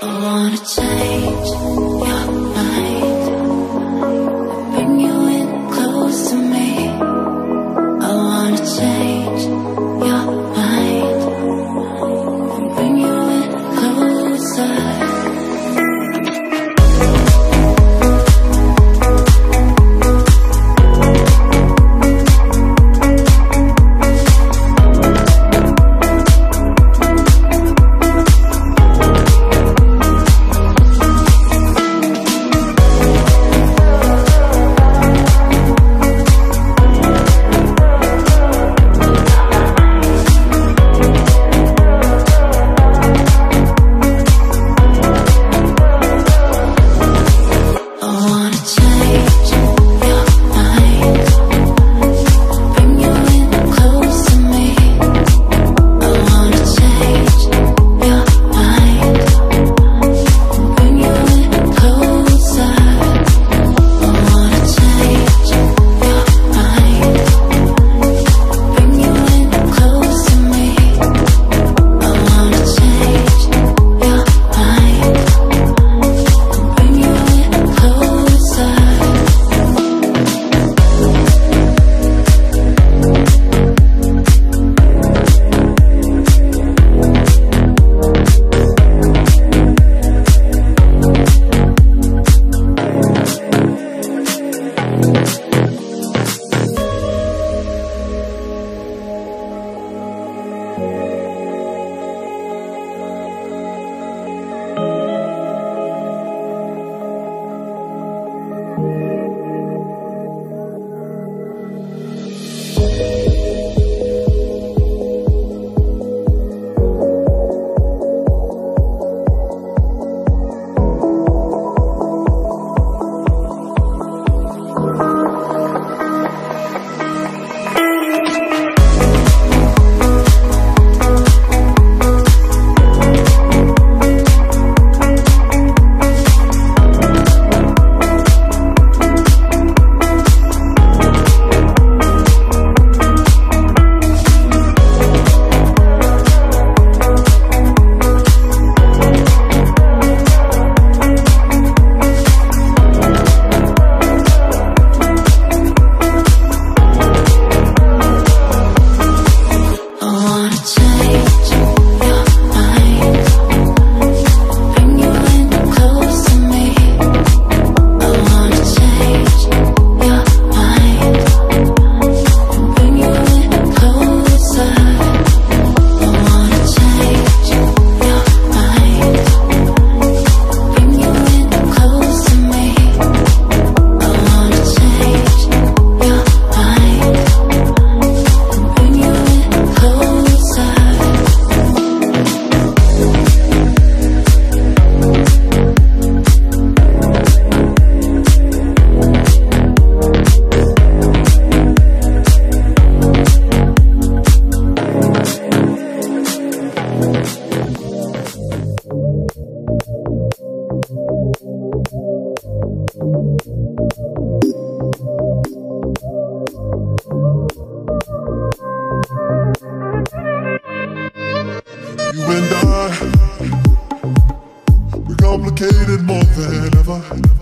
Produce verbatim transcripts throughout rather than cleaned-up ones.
complicated more than ever.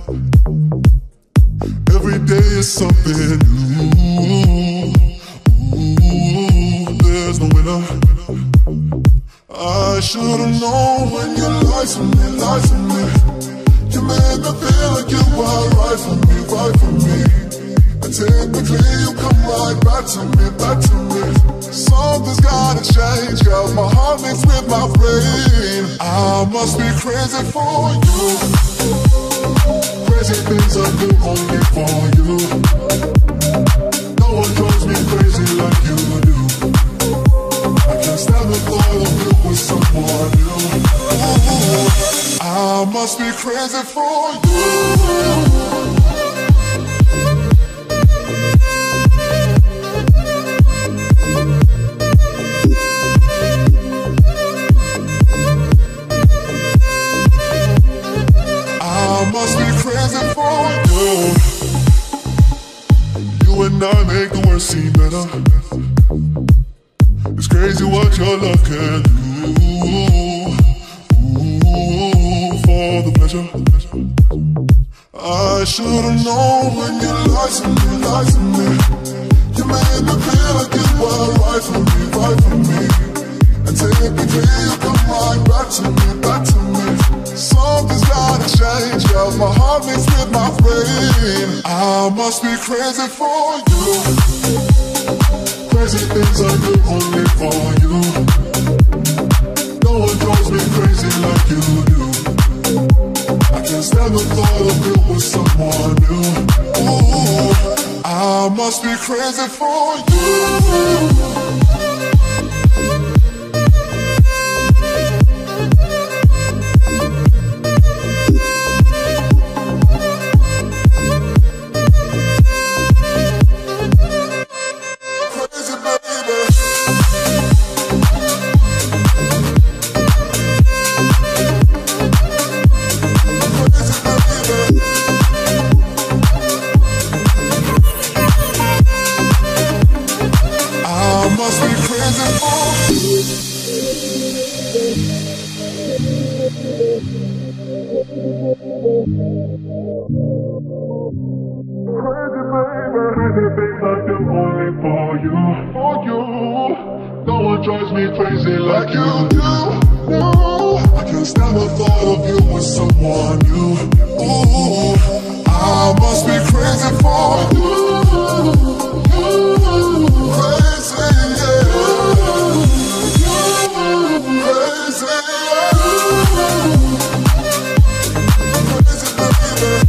Every day is something new. Ooh, there's no winner. I should've known when you lied to me, lied to me. You made me feel like you were right for me, right for me. And technically you come right back to me, back to me. Something's gotta change, girl. My heart mixed with my brain. I must be crazy for you. Crazy things I do only for you. No one drives me crazy like you do. I can't stand the thought of you with someone new. Ooh, I must be crazy for you. I must be crazy for you. You and I make the worst seem better. It's crazy what your love can do. Ooh, pleasure. I should've known when you lied to me, lied to me. You made me feel like you were right for me, right for me. And typically you come right back to me, back to me. Something's gotta change, yeah, my heart beats with my brain. I must be crazy for you. Crazy things I do only for you. No one drives me crazy like you do. I can't stand the thought of you with someone new. Ooh, I must be crazy for you. Drives me crazy like you do. No, I can't stand the thought of you with someone new. Ooh, I must be crazy for you. Crazy, yeah. Crazy, yeah. Crazy, baby.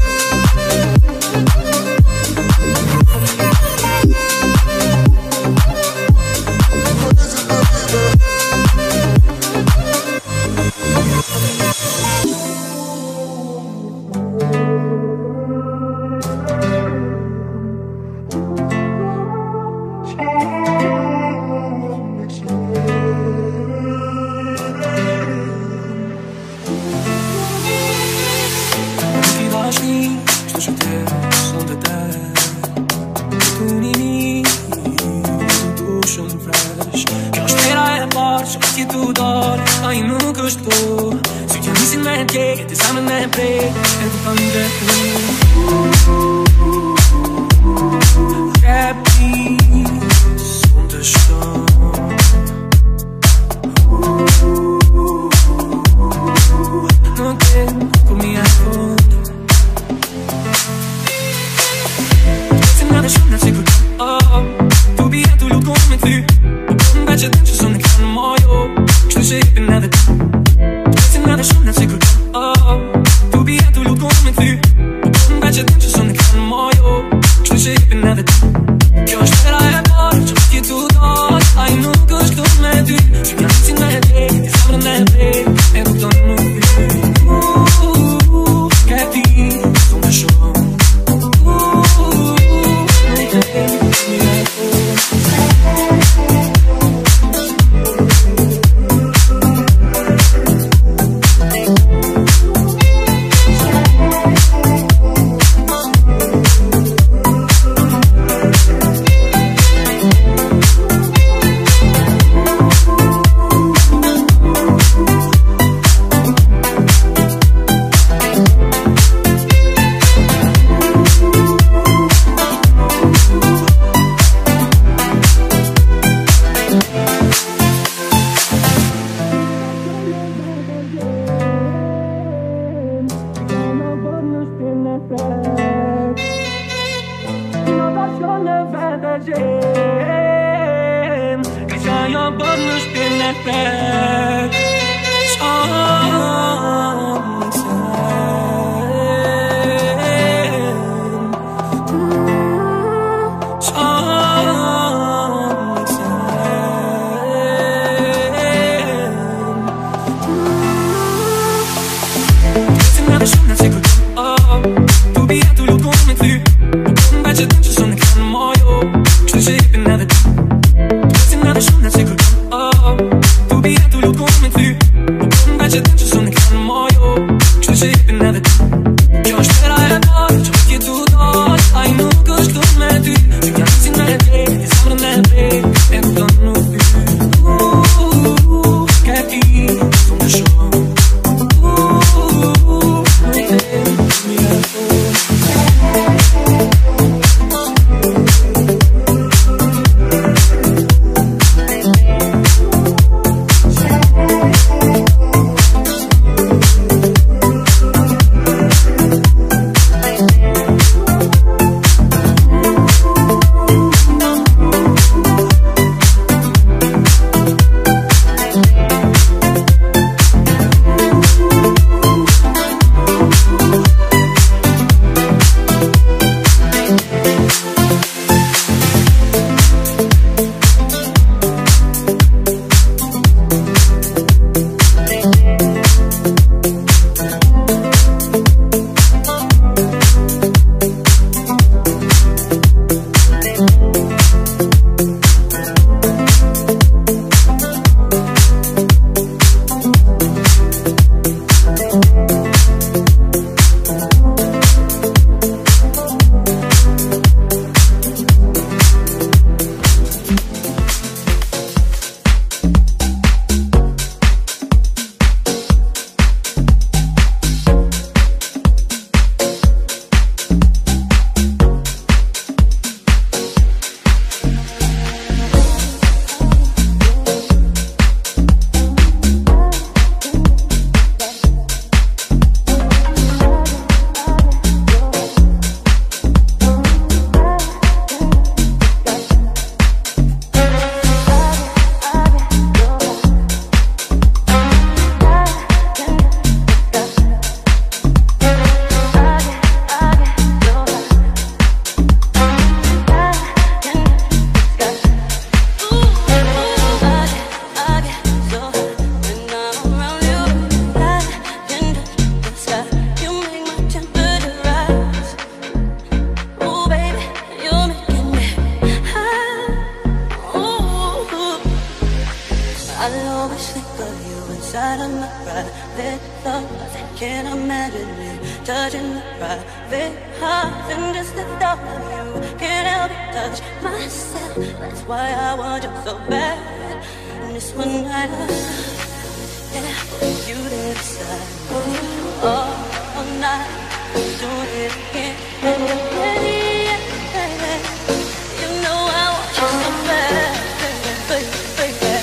private thoughts. I can't imagine me touching the private heart. And just the thought of you can't help but touch myself. That's why I want you so bad. And this one night, yeah, you decide. Oh, all night, doing it again. Yeah, yeah, yeah. You know I want you so bad, baby, baby, baby.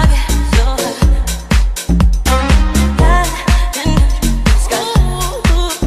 Ooh,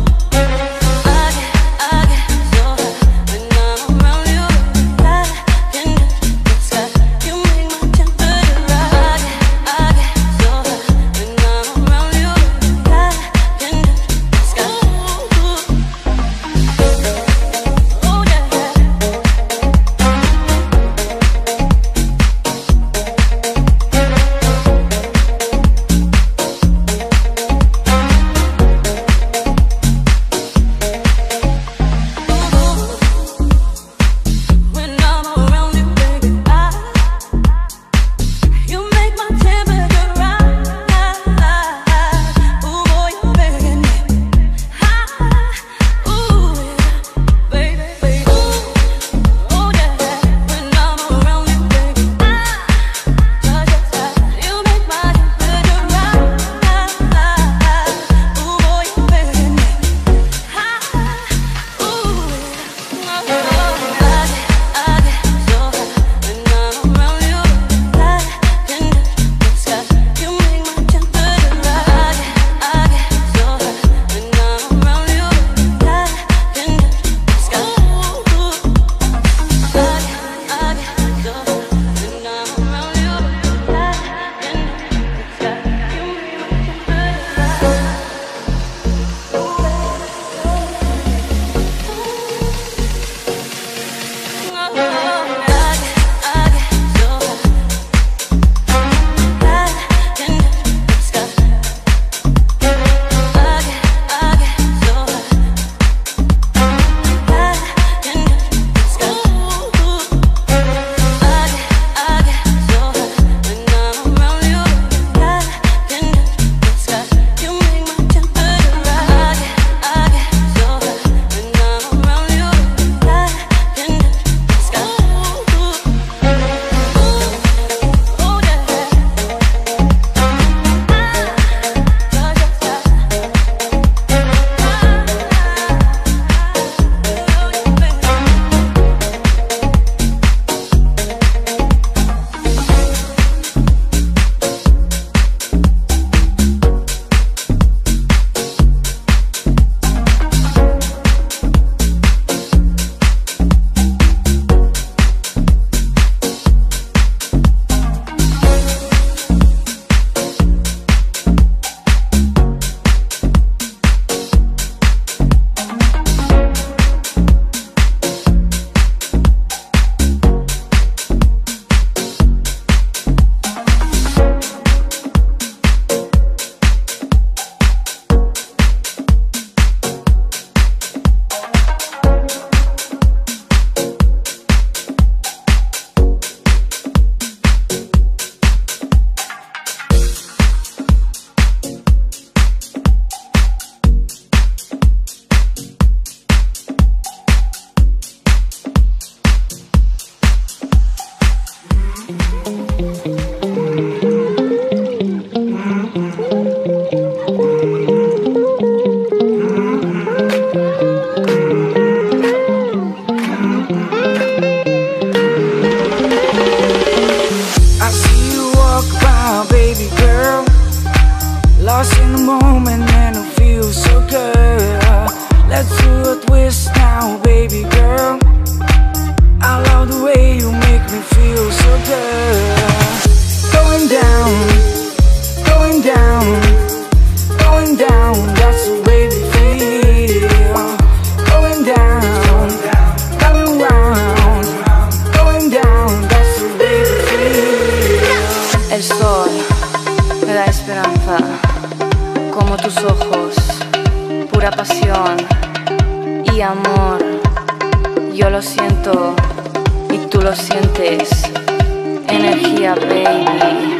amor, yo lo siento y tú lo sientes. Energía, baby.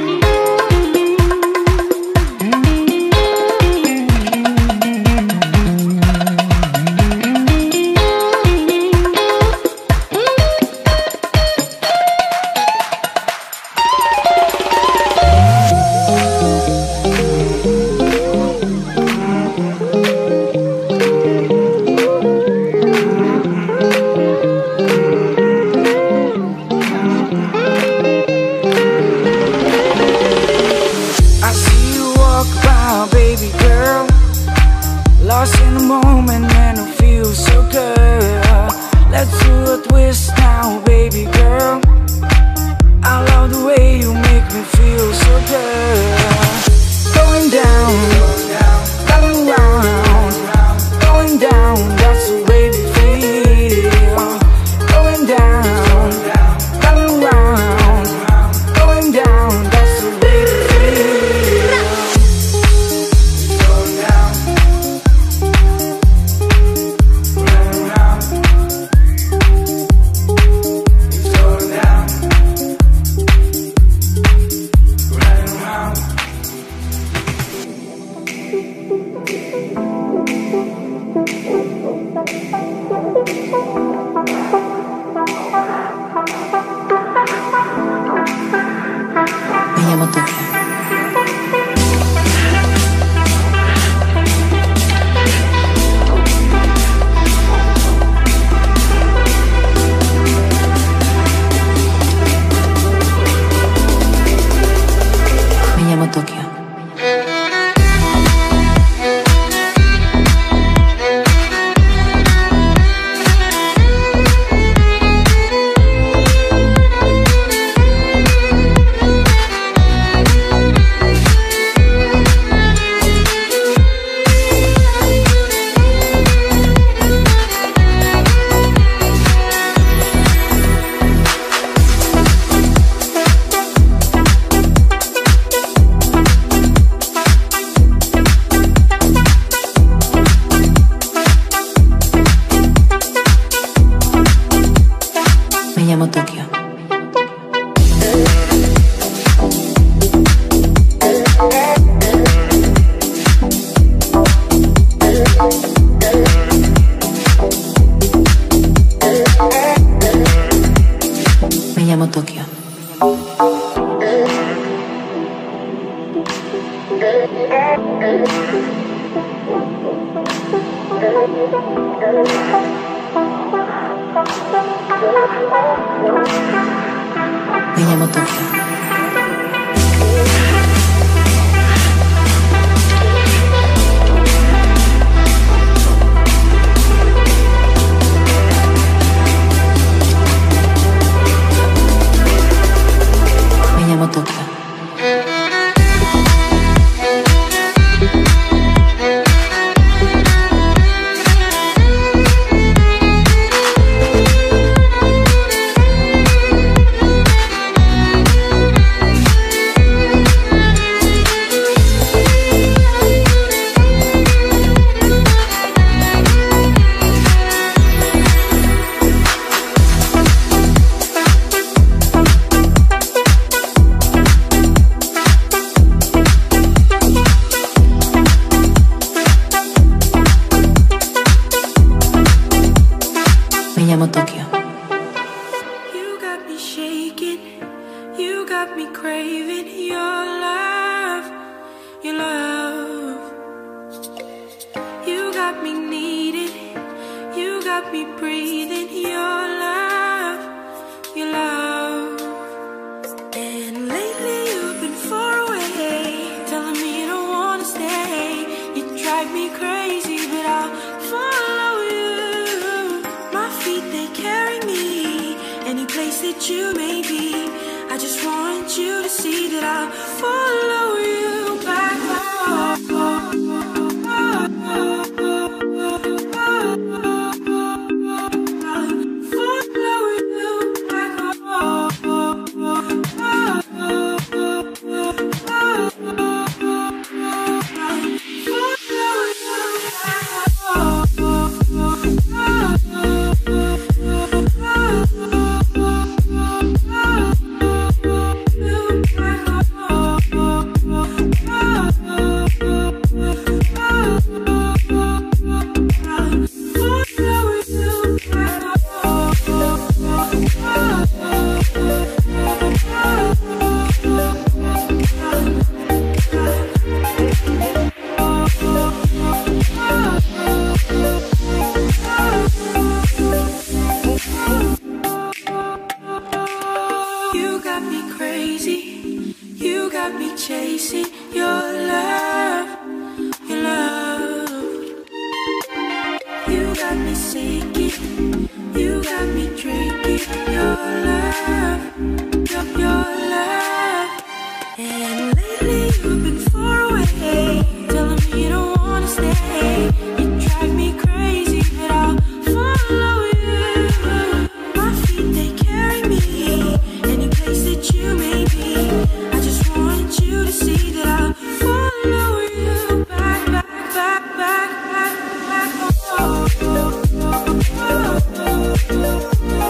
Me llamo Tokio. Me llamo Tokio. Me llamo Tokio. You got me shaking, you got me craving your love, your love. You got me needing, you got me breathing your love, your love. And lately you've been far away, telling me you don't wanna stay. You drive me crazy, but I'll follow you. My feet, they carry me any place that you may be. I just want you to see that I'll follow you back home. Follow you back home. Follow you back home. drinking your love, your, your love. And lately you've been far away, telling me you don't wanna stay. You drive me crazy, but I'll follow you. My feet, they carry me any place that you may be. I just wanted you to see that I'll follow you back, back, back, back, back, back. Oh, oh, oh, oh, oh, oh,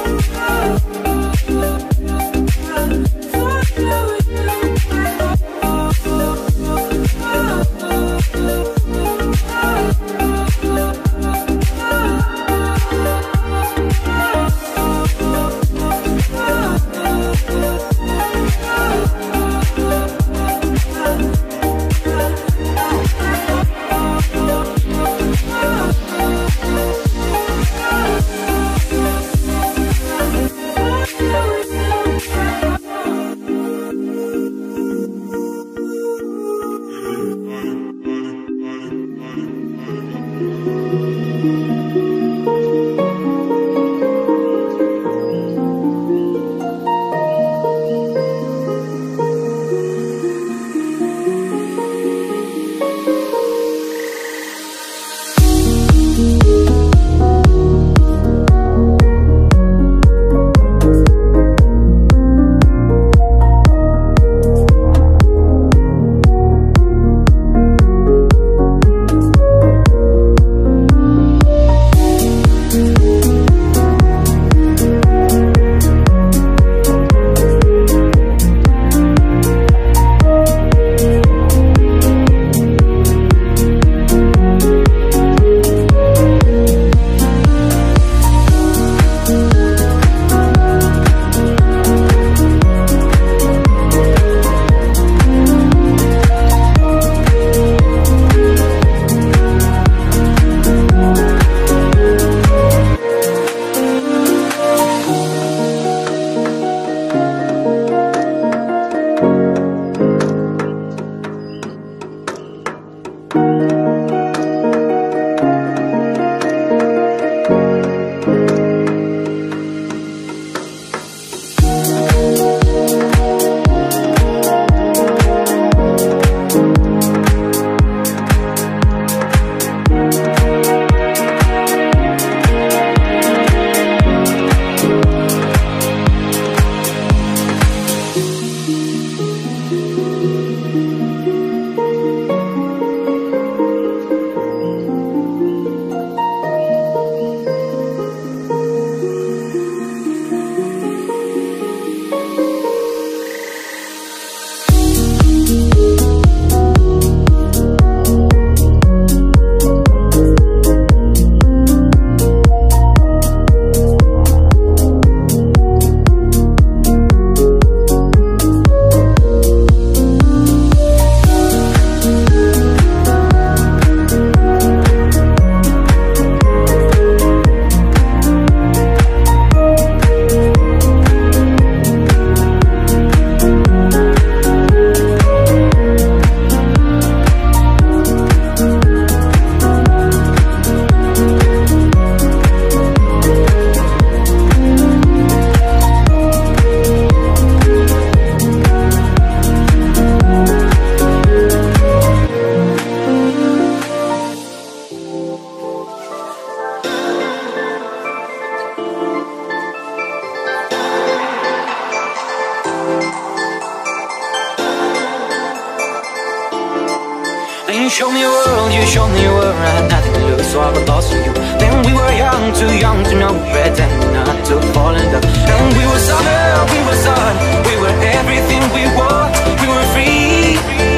You showed me a world, you showed me a world I had nothing to lose, so I got lost with you. Then we were young, too young to know, pretending not to fall in love. And we were summer, we were sun, we were everything we want. We were free,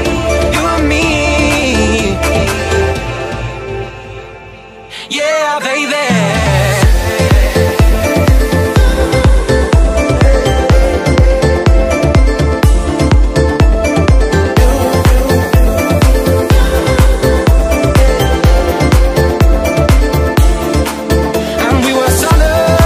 you and me. Yeah, baby. And we were summer,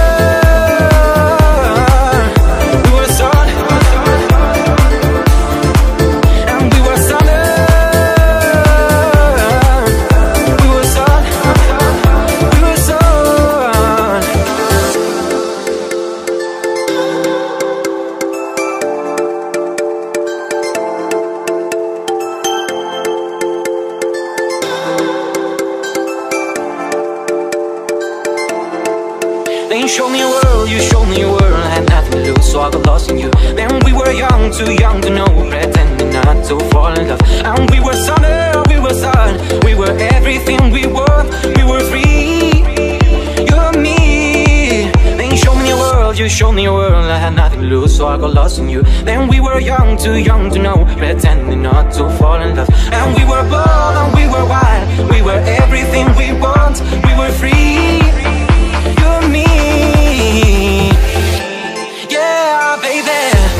Then you showed me a world, you showed me a world. I had nothing to lose, so I got lost in you. Then we were young, too young to know, pretending not to fall in love. And we were summer, we were sun, we were everything we were. We were free, you and me. Then you showed me a world, you showed me a world. I had nothing to lose, so I got lost in you. Then we were young, too young to know, pretending not to fall in love. And we were bold and we were wild, we were everything we want. We were free, you and me. Yeah, baby.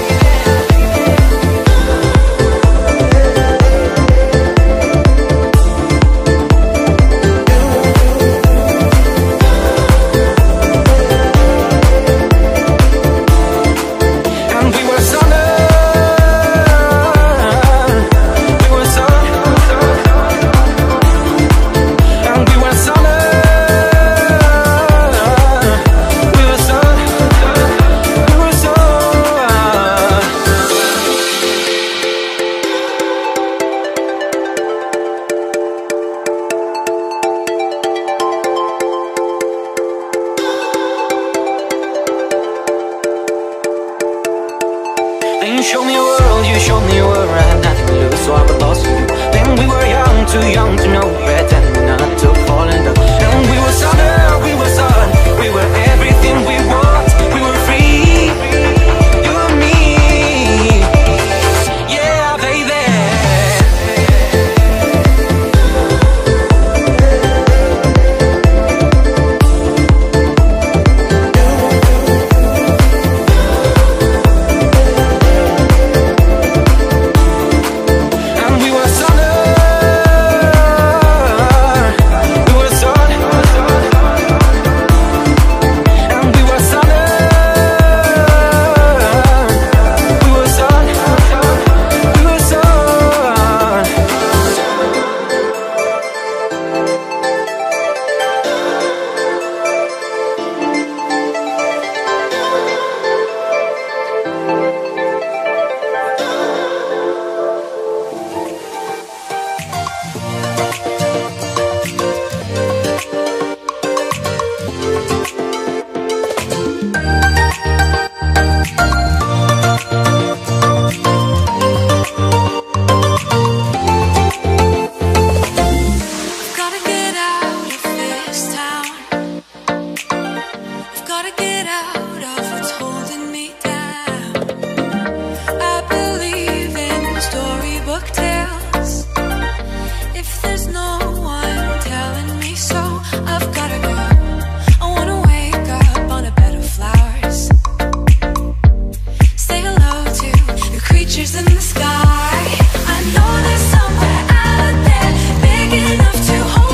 You showed me a world, you showed me a world. I had nothing to lose, so I got lost in you. Then we were young, too young to know, pretending not to fall in love. And we were summer, we were sun, we were everything we want. We were free, you and me. Yeah, baby.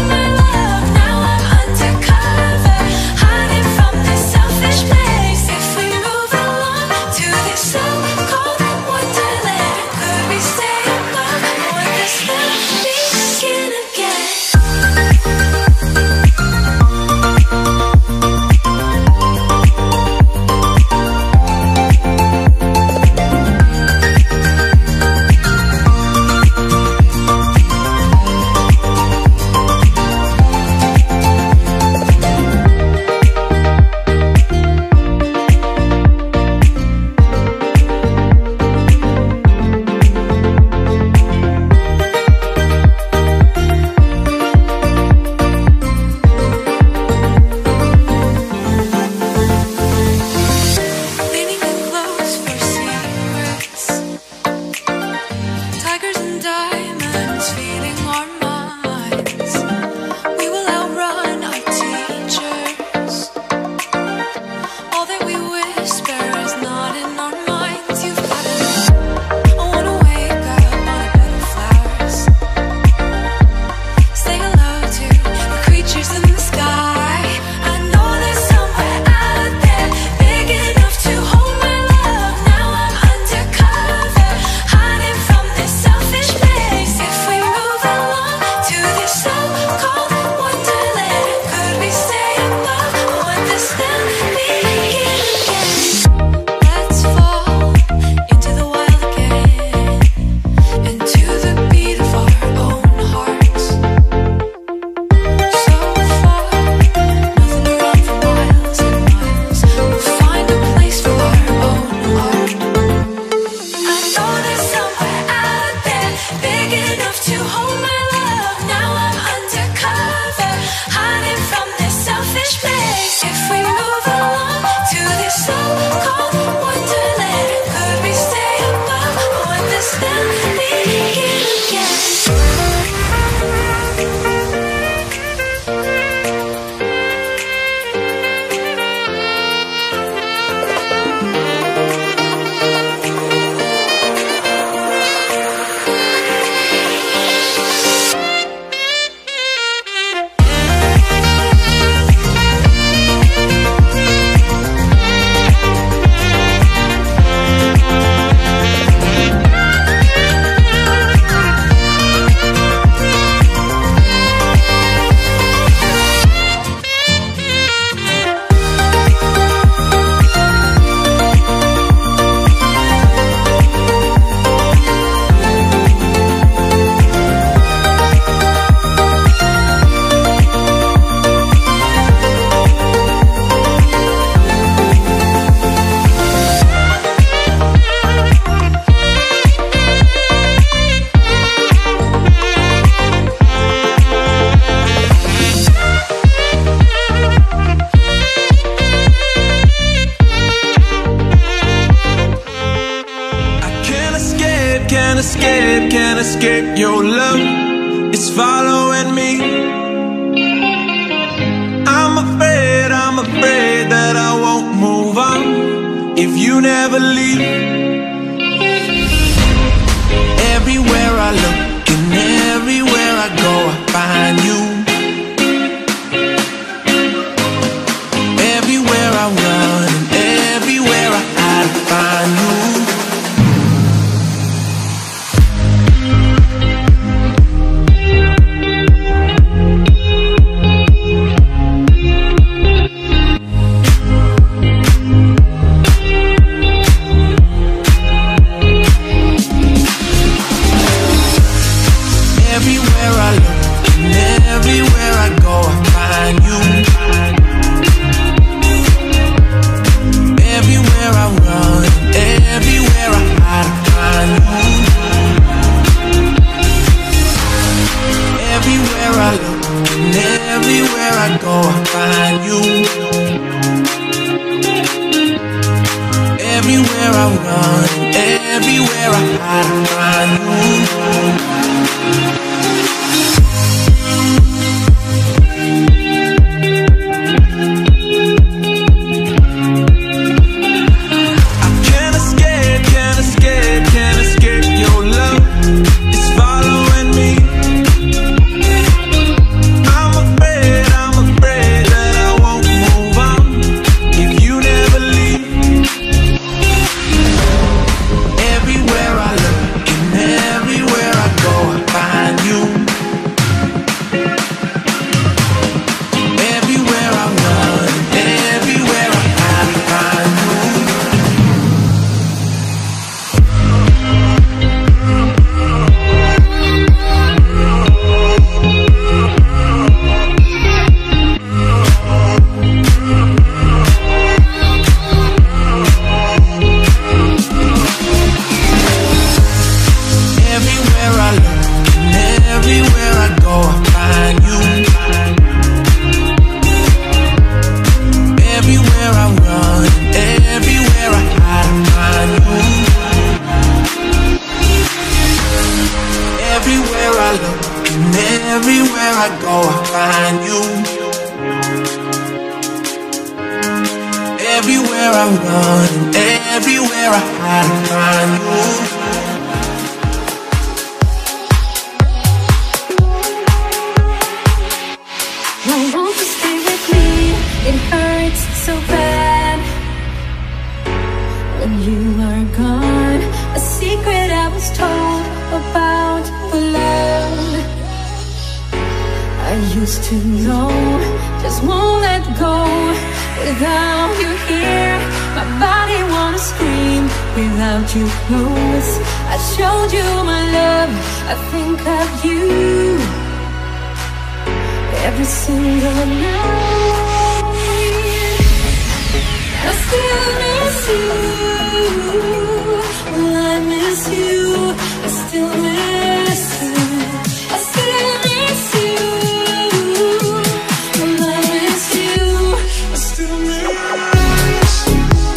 If so-called wonderland. Could we stay above when this still begin again? Can't escape, can't escape your love. It's following me. I'm afraid, I'm afraid that I won't move on if you never leave. Everywhere I look and everywhere I go, I find you. Everywhere I run and everywhere I hide, I find you. Everywhere I look and everywhere I go, I find you. Everywhere I run, everywhere I hide, I find you. Everywhere I look and everywhere I go, I find you. Everywhere I run, everywhere I hide, I find you. Everywhere I go, I find you. Everywhere I run, everywhere I hide, I find you. Why won't you stay with me? It hurts so bad when you are gone. A secret I was told about the love I used to know just won't let go. Without you here, my body wanna scream. Without you close, I showed you my love. I think of you every single night. I still miss you. Well, I miss you. I still miss you. I still miss you. Well, I miss you. I still miss you.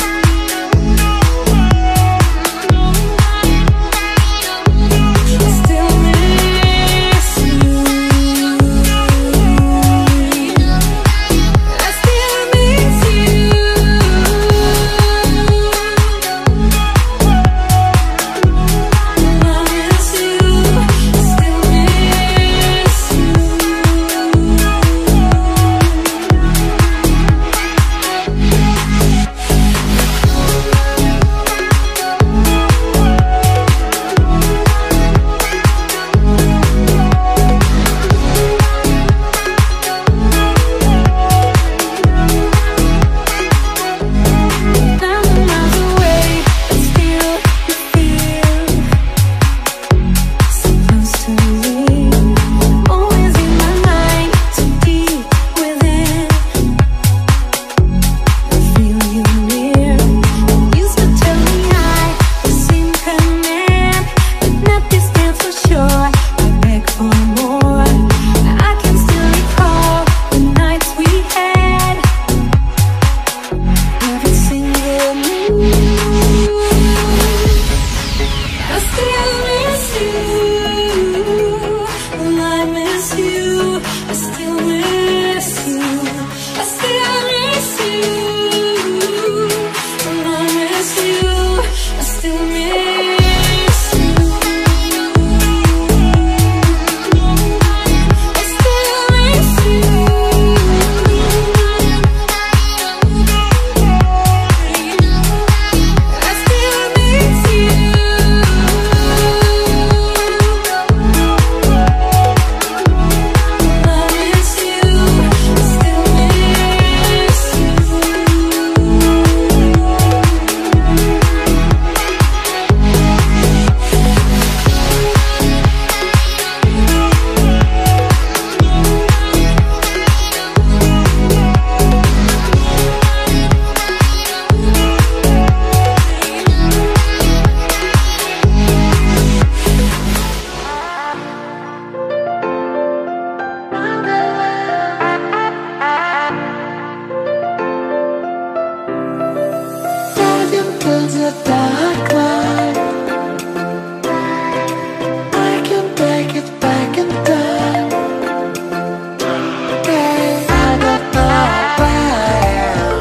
the dark line. I can take it back in time. Hey, I don't know where I am.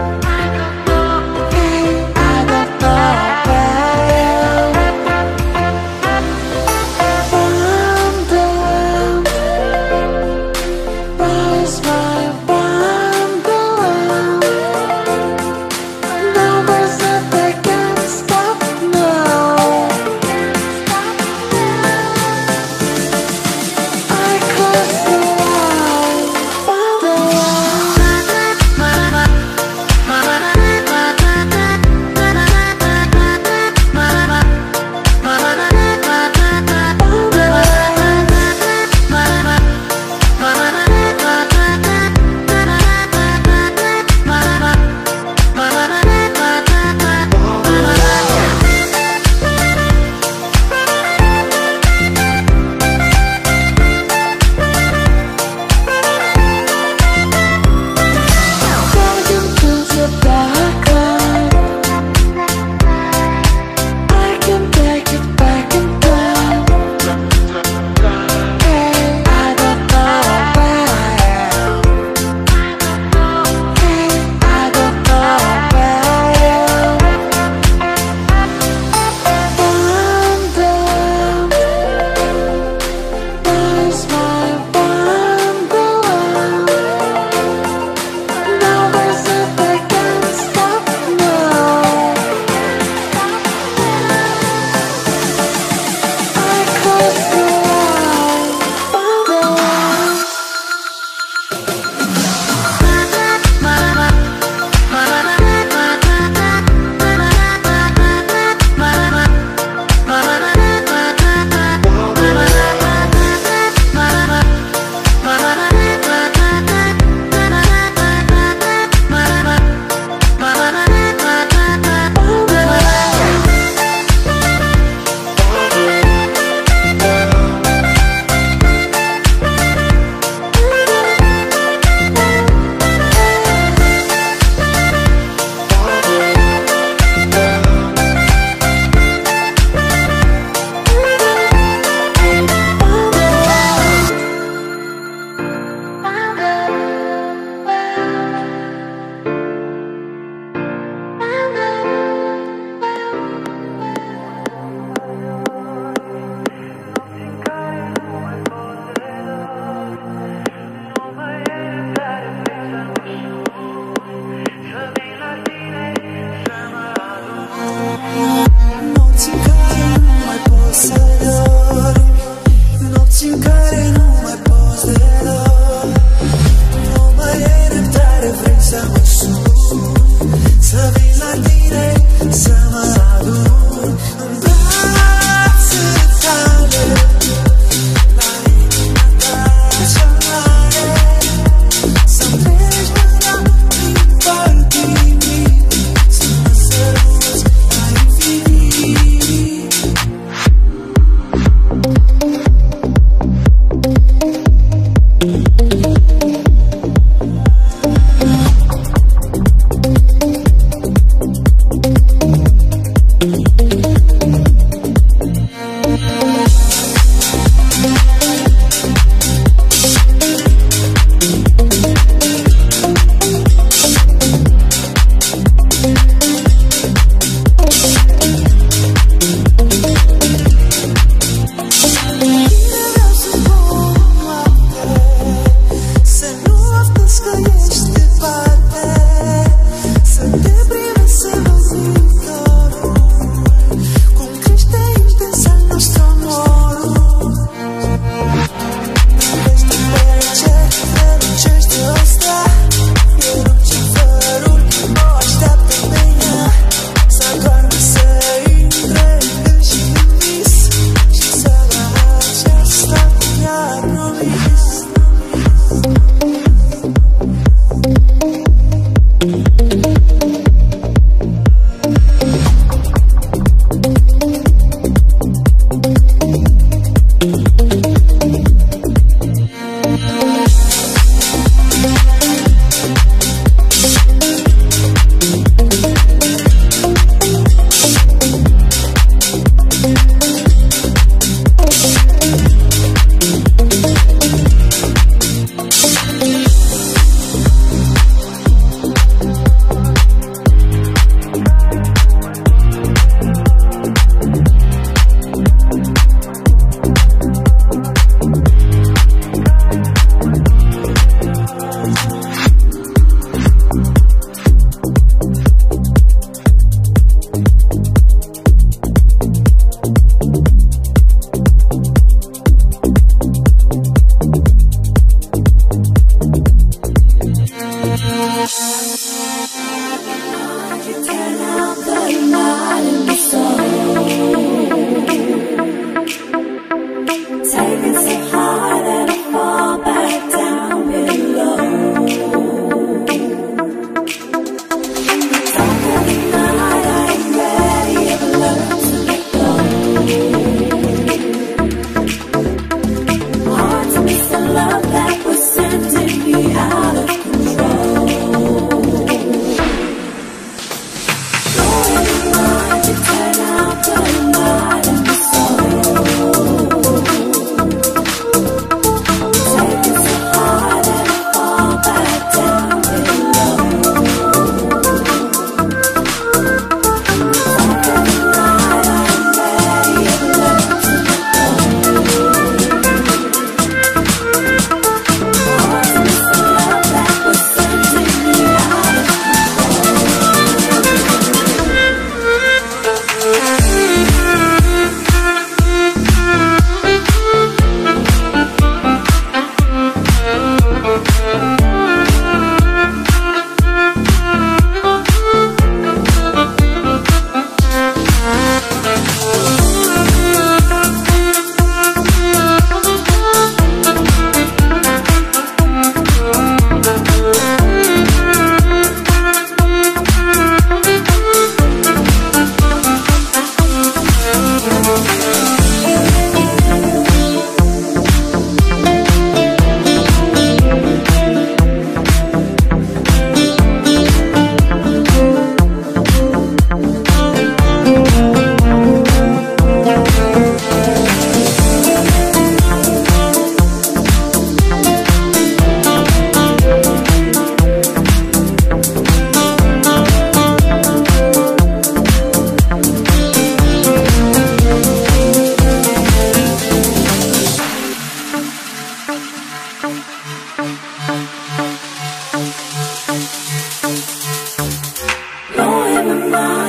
Hey, I don't know where I am. Wonderland, where is my wonderland? Numbers that they can't stop now. I close the line,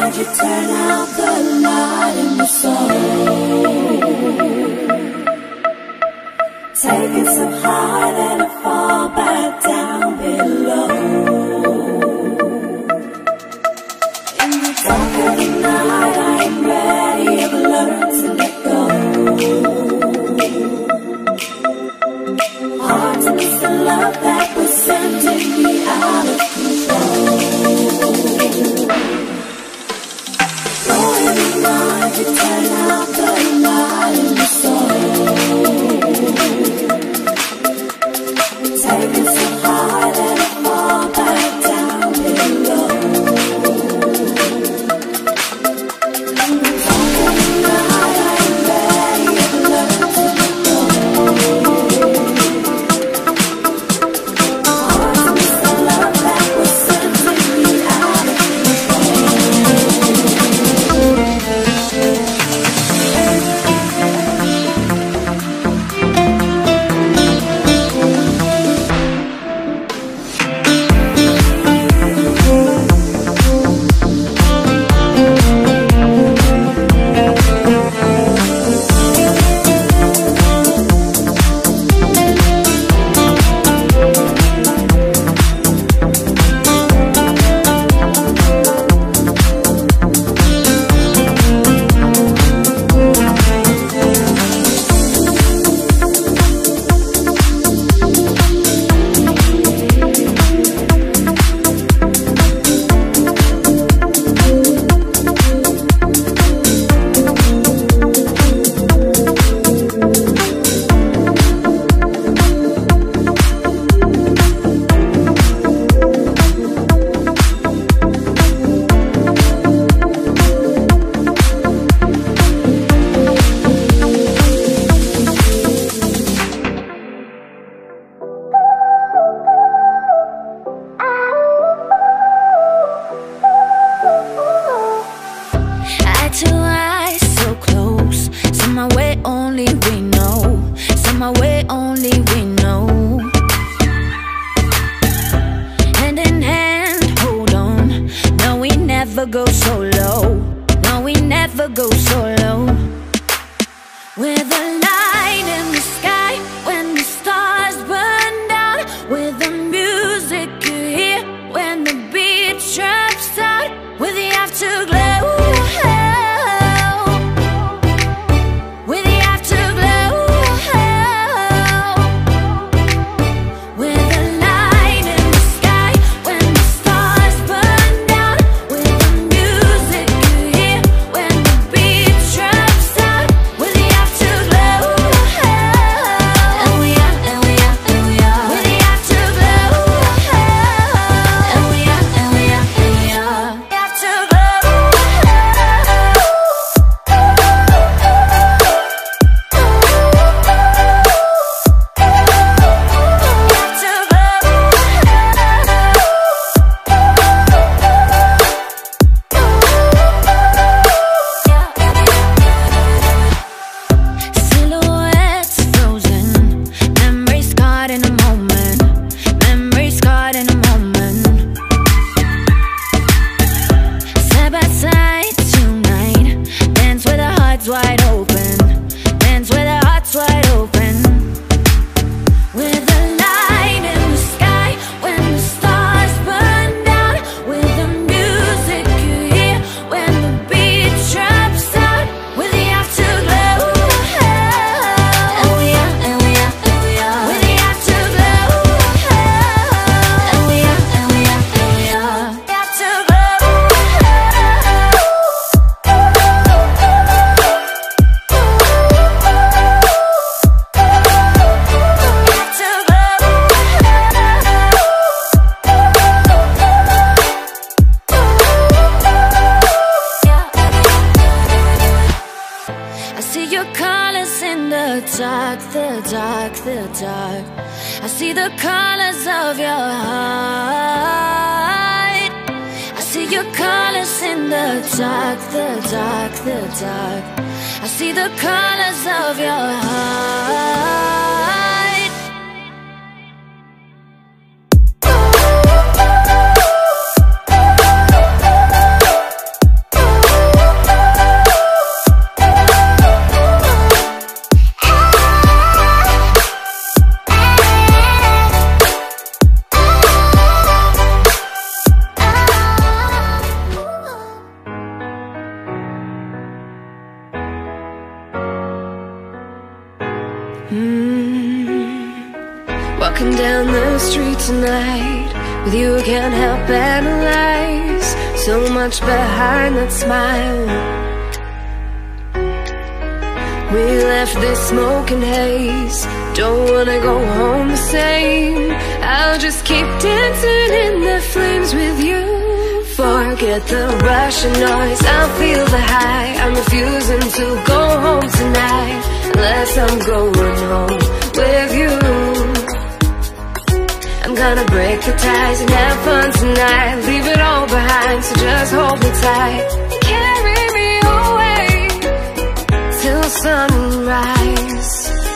night you turn out the light in your soul. Take it so high that I fall back down below. In the dark of the night I am ready, I've learned to let go. Hard to miss the love that was sending me out of control. Oh, every night you turn out the light in your soul. Take it so high that I fall back down below. In the dark of the night I am ready, I've learned to let go. Hard to miss the love that was sending me out of Walking down the street tonight, with you I can't help but analyze so much behind that smile. We left this smoking haze, don't wanna go home the same. I'll just keep dancing in the flames with you. Forget the rush and noise, I'll feel the high. I'm refusing to go home tonight unless I'm going home with you. I'm gonna break the ties and have fun tonight. Leave it all behind, so just hold me tight. Carry me away till sunrise.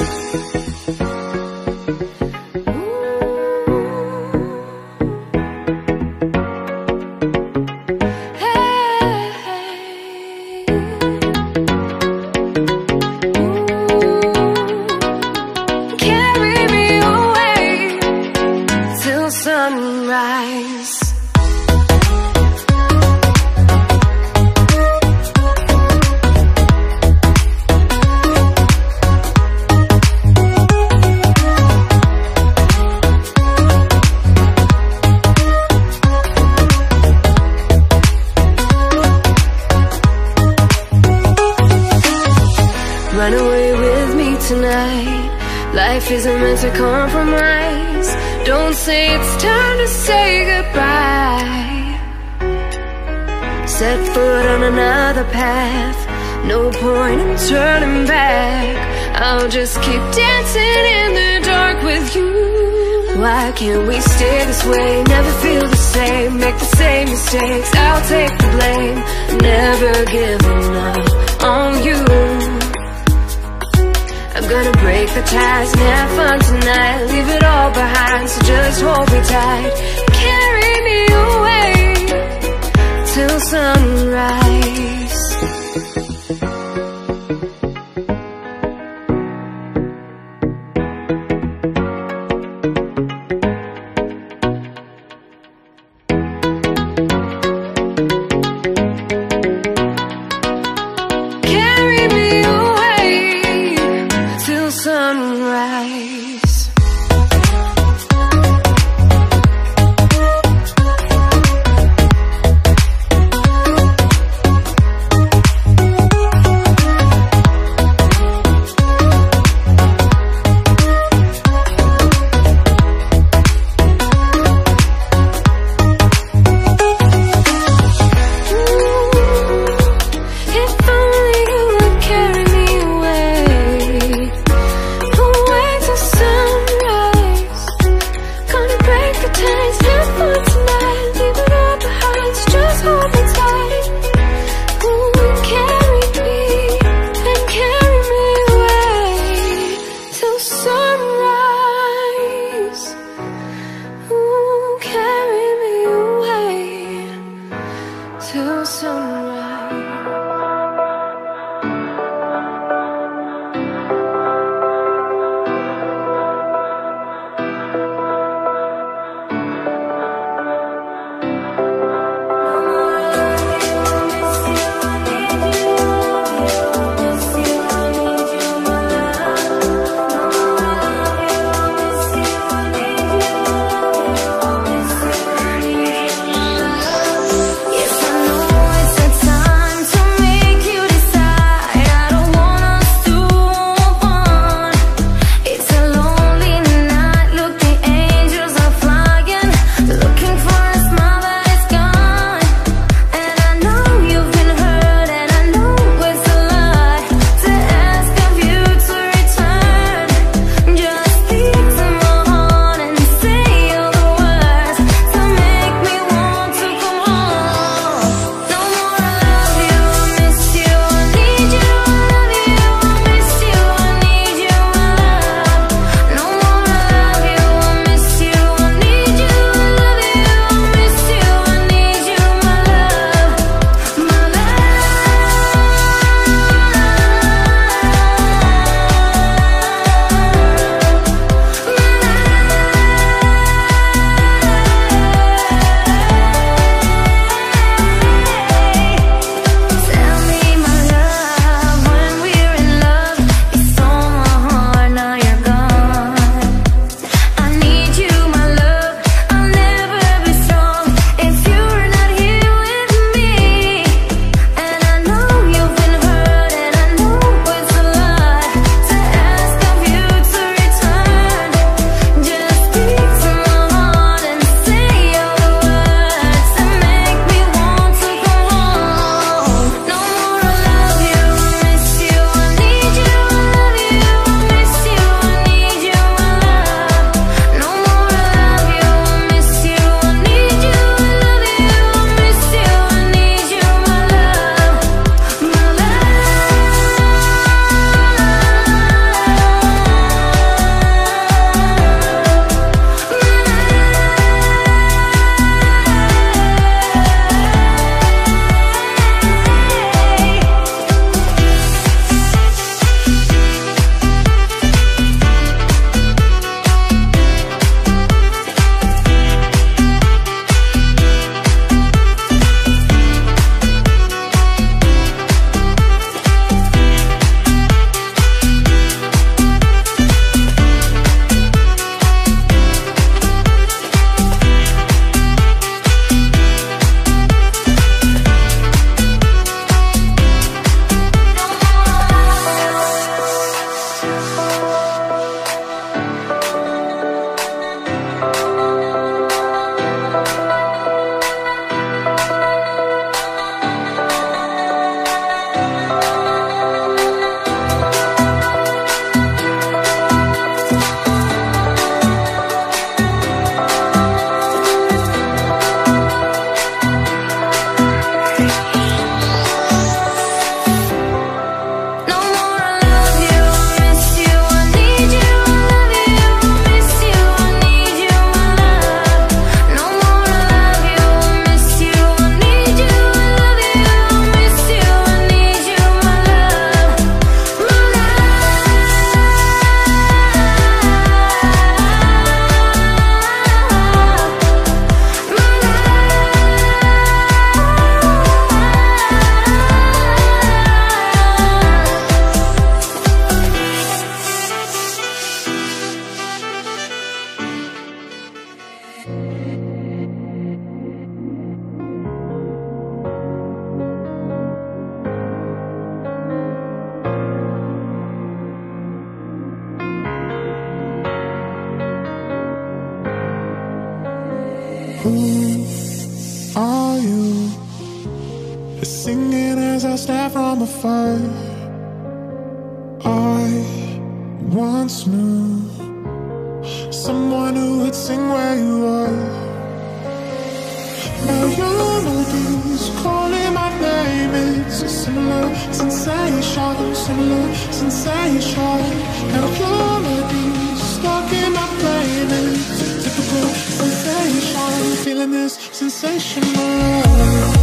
Run away with me tonight. Life isn't meant to compromise. Don't say it's time to say goodbye. Set foot on another path, no point in turning back. I'll just keep dancing in the dark with you. Why can't we stay this way? Never feel the same, make the same mistakes. I'll take the blame, never giving up on you. I'm gonna break the ties and have fun tonight. Leave it all behind, so just hold me tight. Carry me away till sunrise. Yes, I know it's the time to singing as I stare from afar. I once knew someone who would sing where you are. Melodies calling my name, it's a similar sensation, similar sensation. Melodies stuck in my brain, it's a typical sensation. Feeling this sensation around.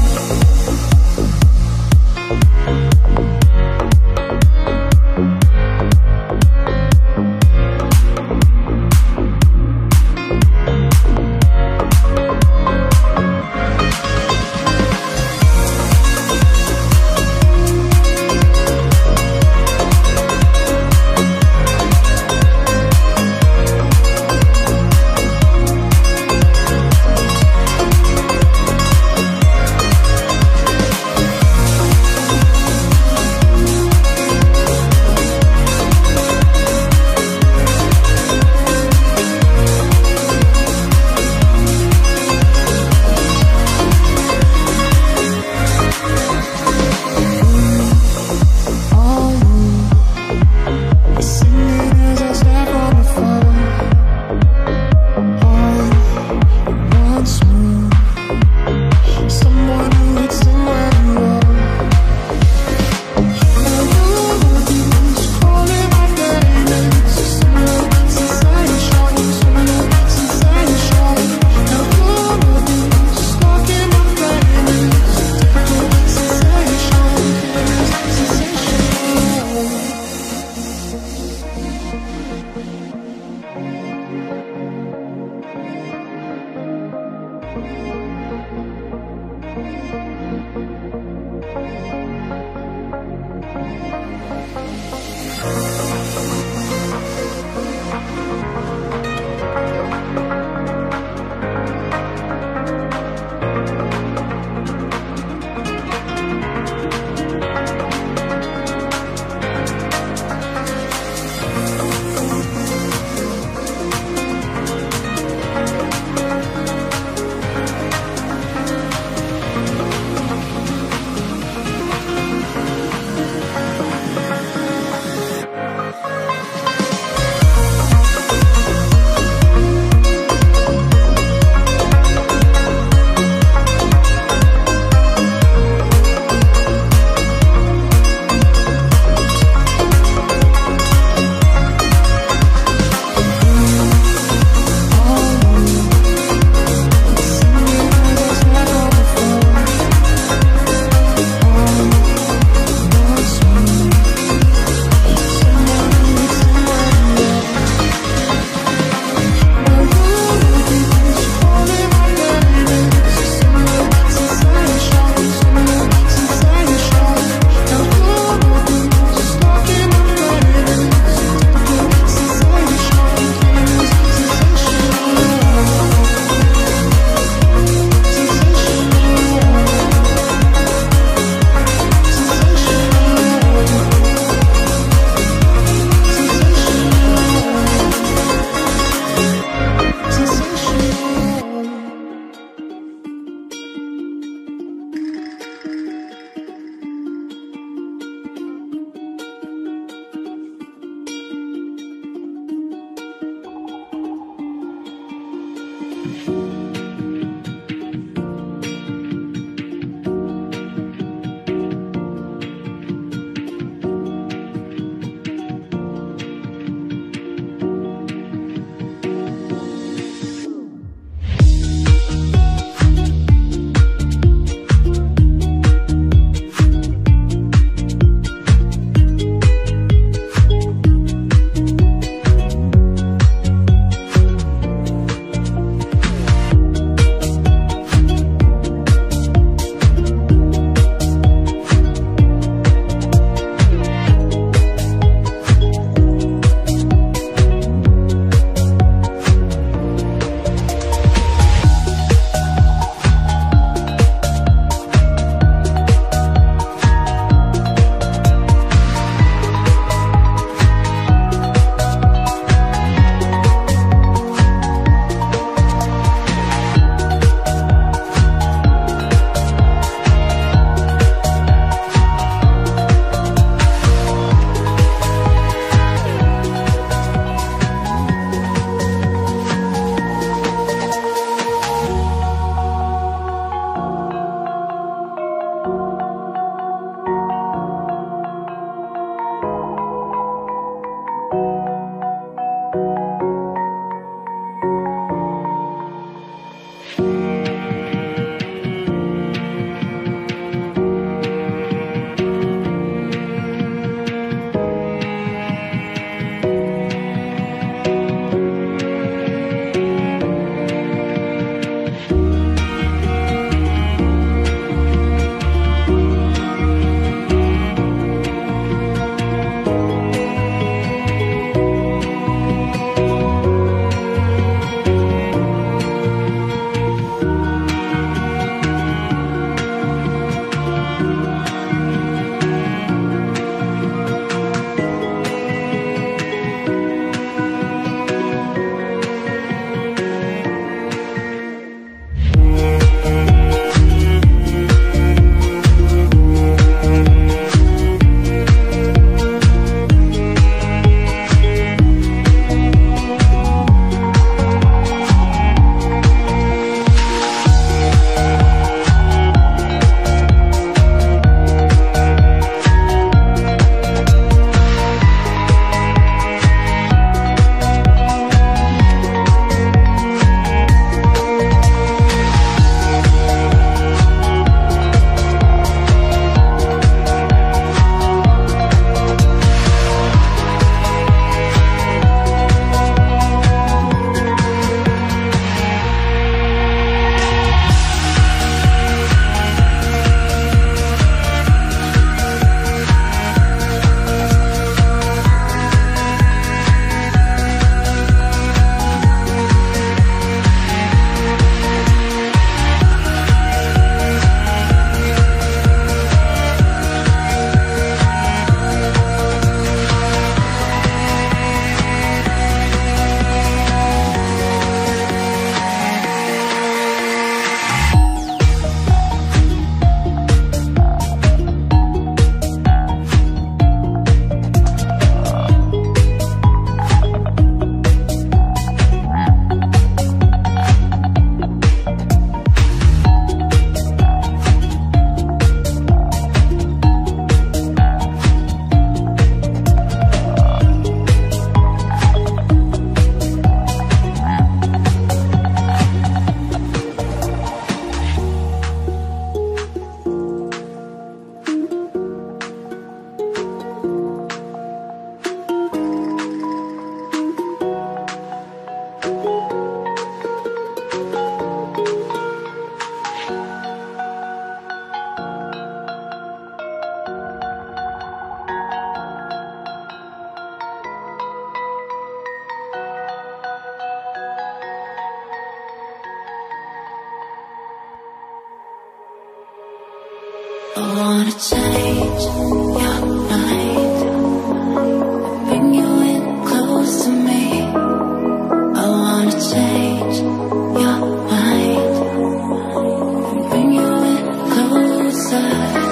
wanna change your mind, bring you in close to me. I wanna change your mind, bring you in closer.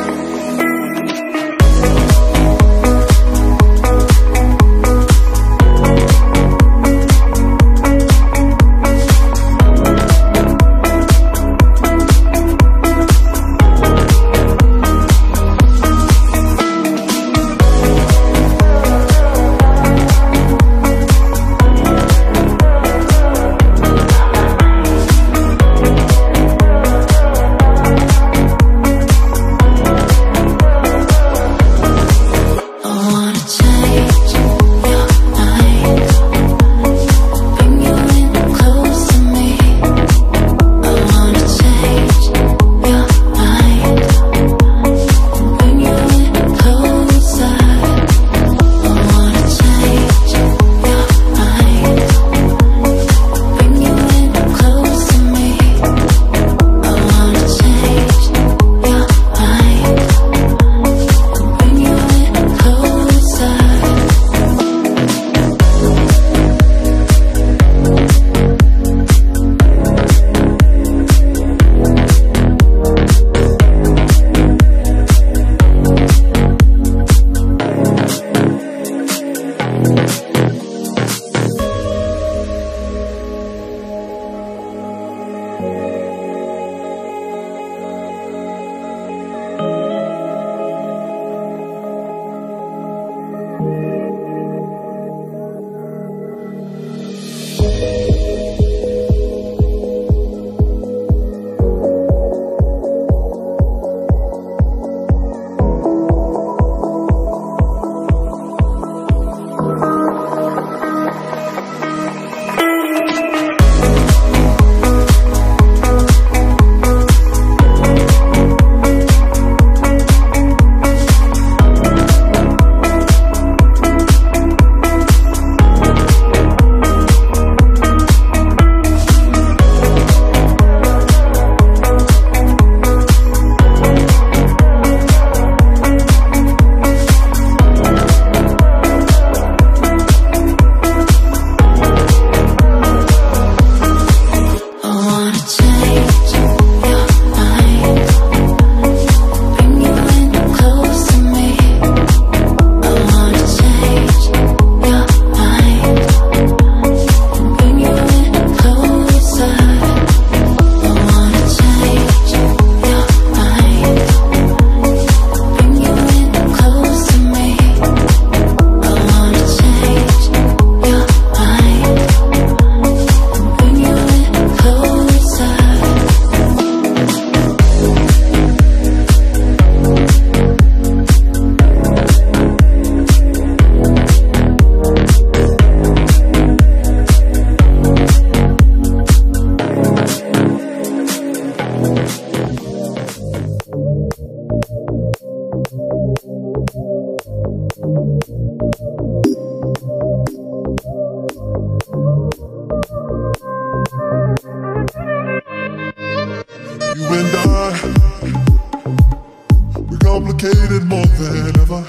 complicated more than ever.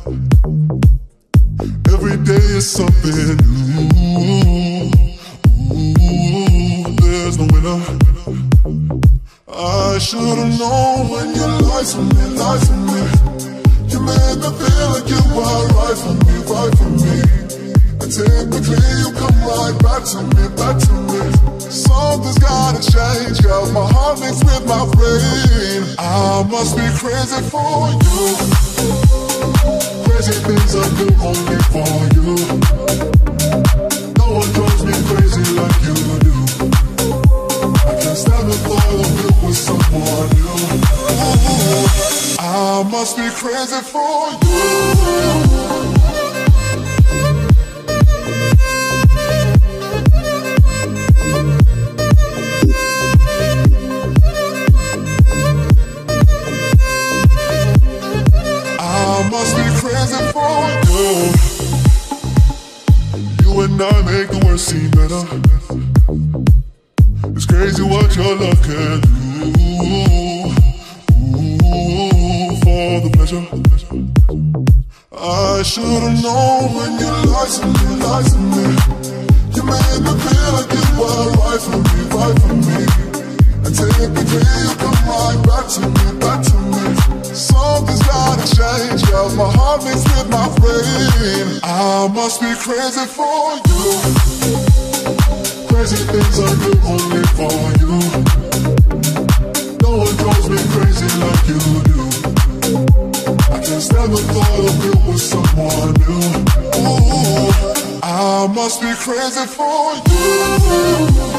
Every day is something new. Ooh, there's no winner. I should've known when you lied to me, lied to me. You made me feel like you were right for me, right for me. And typically you come right back to me, back to me. Something's gotta change, girl. My heart mixed with my brain. I must be crazy for you. Crazy things I do only for you. No one drives me crazy like you do. I can't stand the thought of you with someone new. Ooh, I must be crazy for you. I must be crazy for you. You and I make the worst seem better. It's crazy what your love can do. Ooh, for pleasure. I should've known when you lied to me, lied to me. You made me feel like you were right for me, right for me. And typically you come right back to me, back to me. Something's gotta change, yeah, my heart beats with my brain. I must be crazy for you. Crazy things I do only for you. No one drives me crazy like you do. I can't stand the thought of you with someone new. Ooh, I must be crazy for you.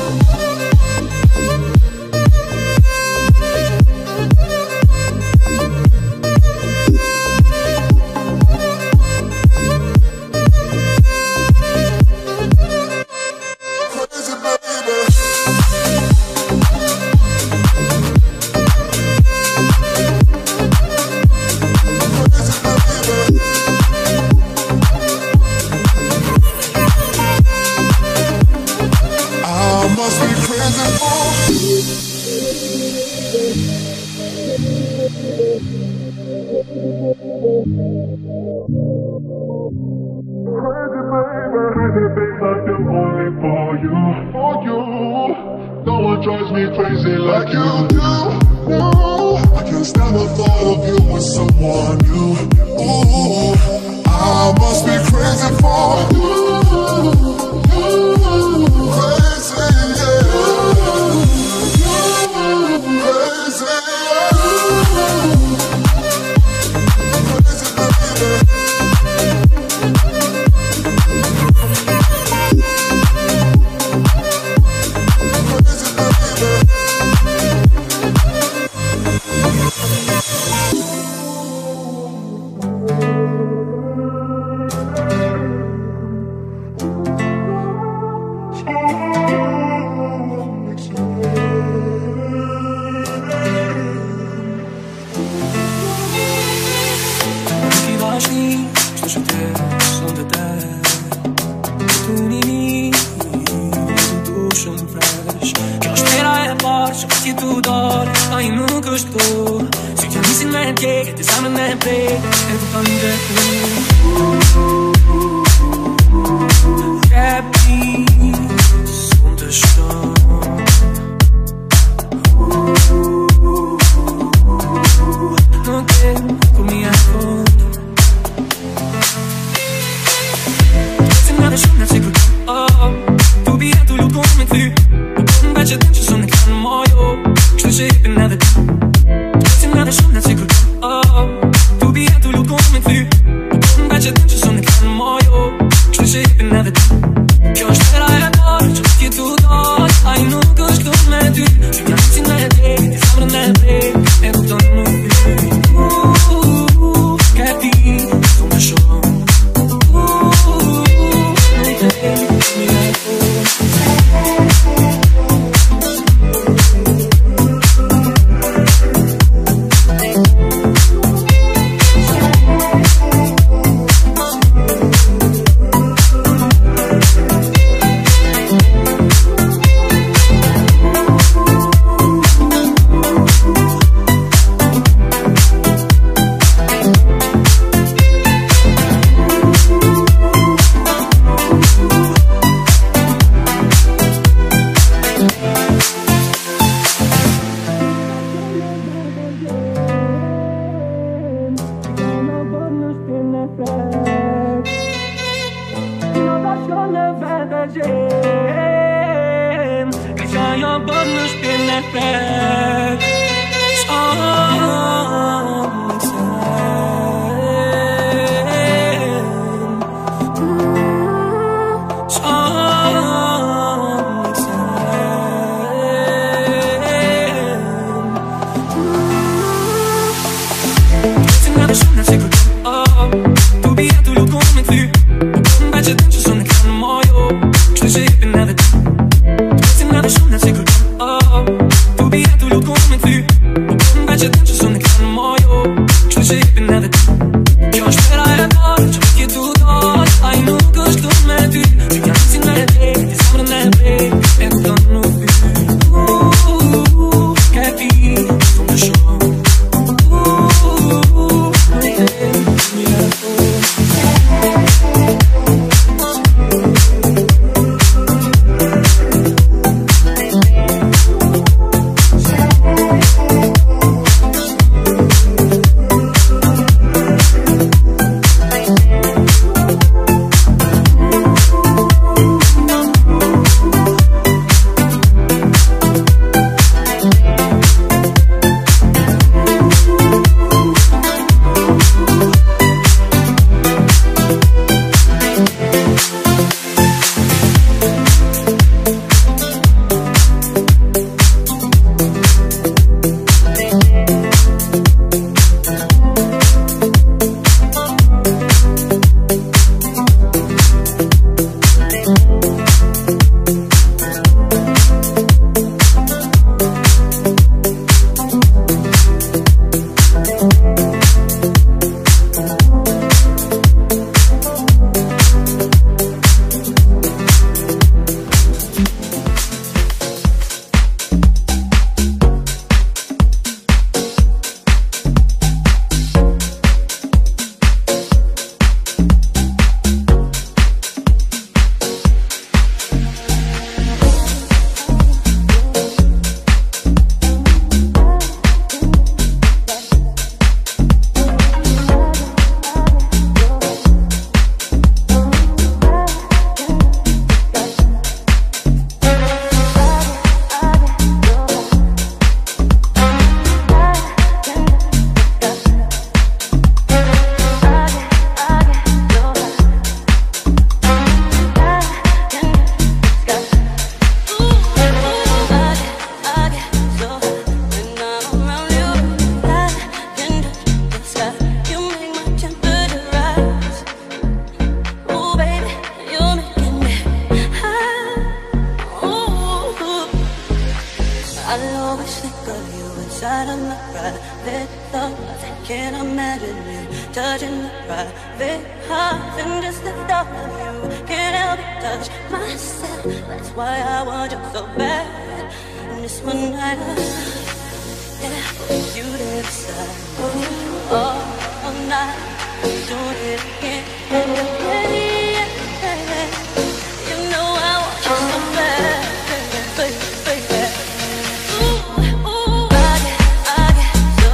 me, touching the private heart, and just the thought of you can't help but touch myself. That's why I want you so bad. And this one night, yeah, you there beside me all, all night, doing it again and again. Yeah, yeah. You know I want you so bad, baby, baby. Ooh, ooh, I get, I get so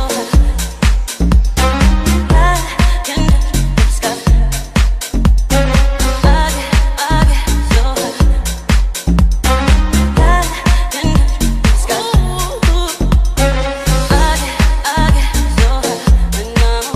high. I can touch the sky. I get, I get so high. I can touch the sky. Ooh, I get, I get so high when I'm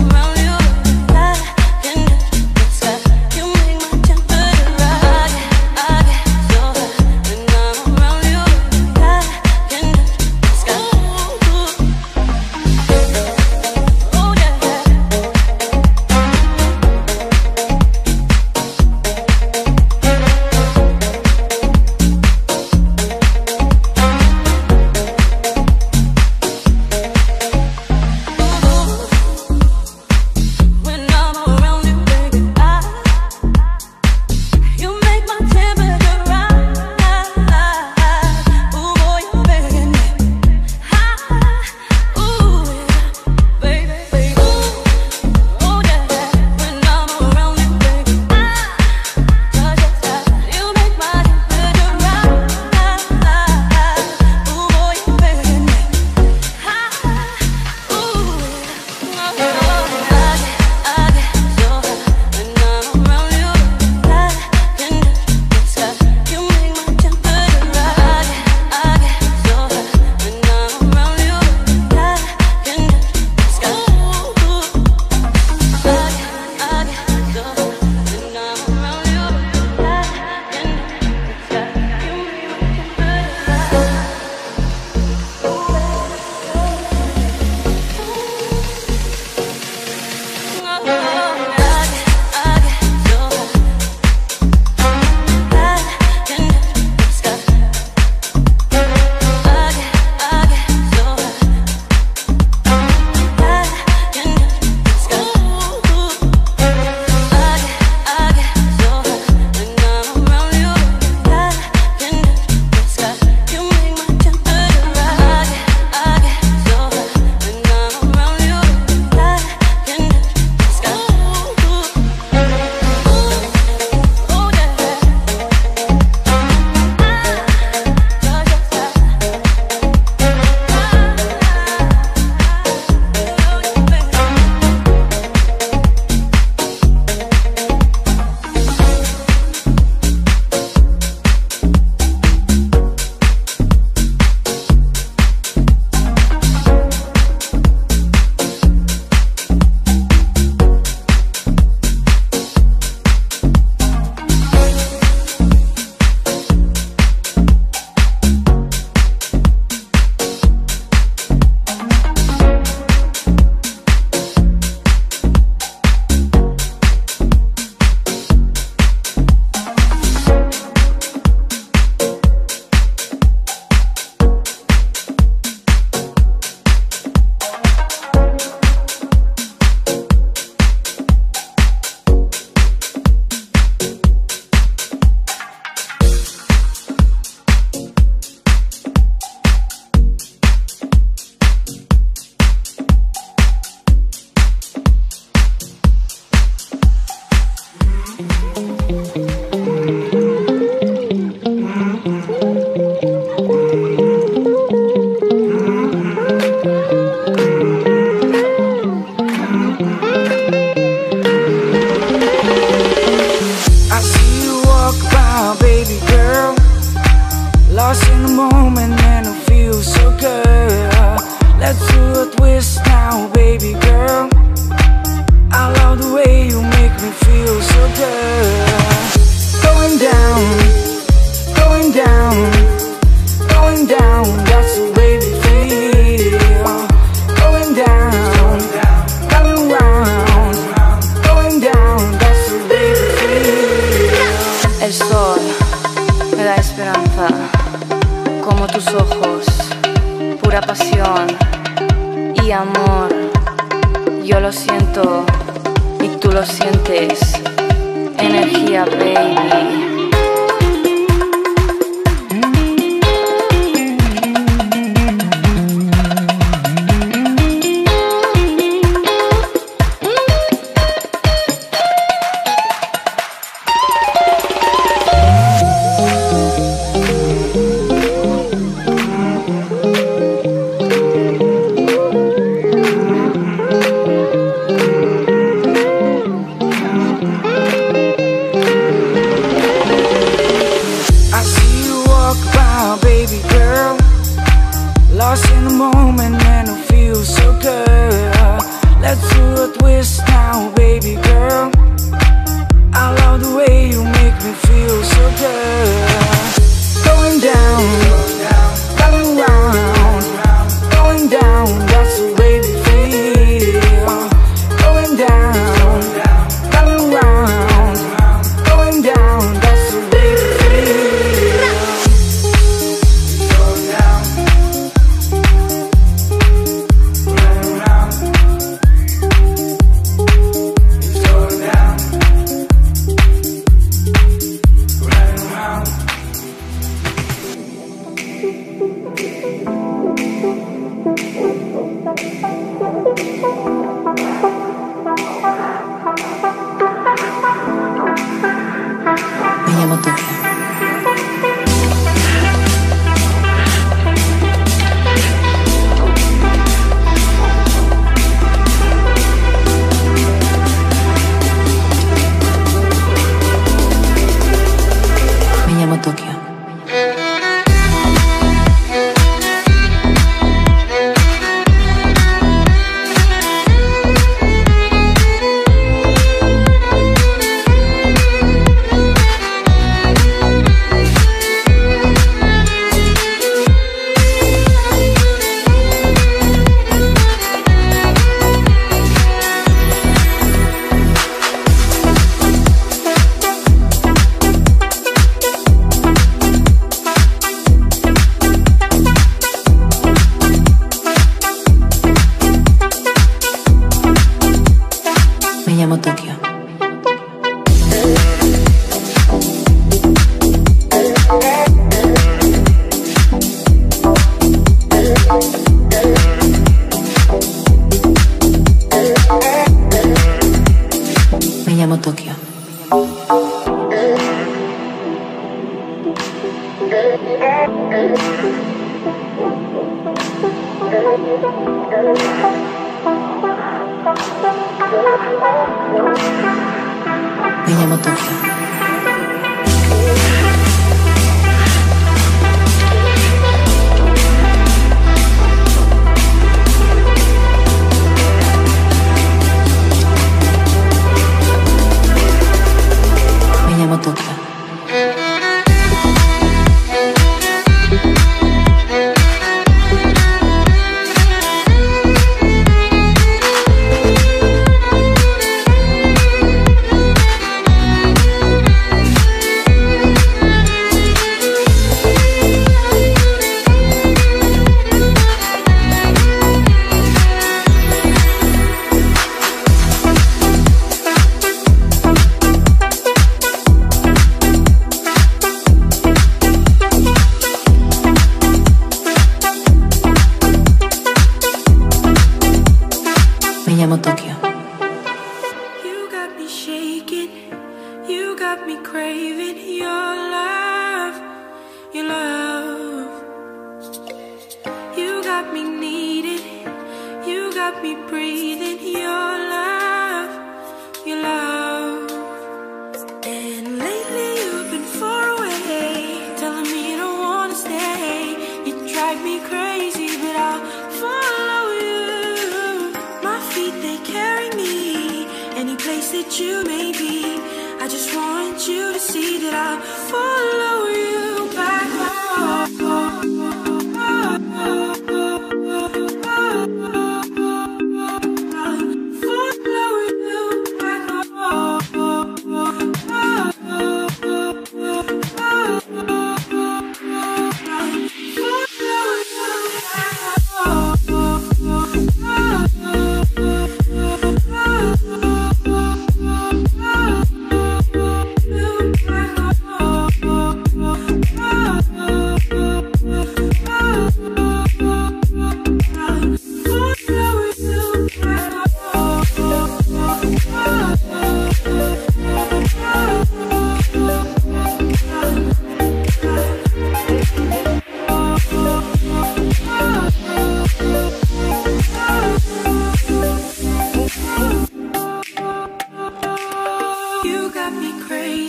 y tú lo sientes. Energía, baby.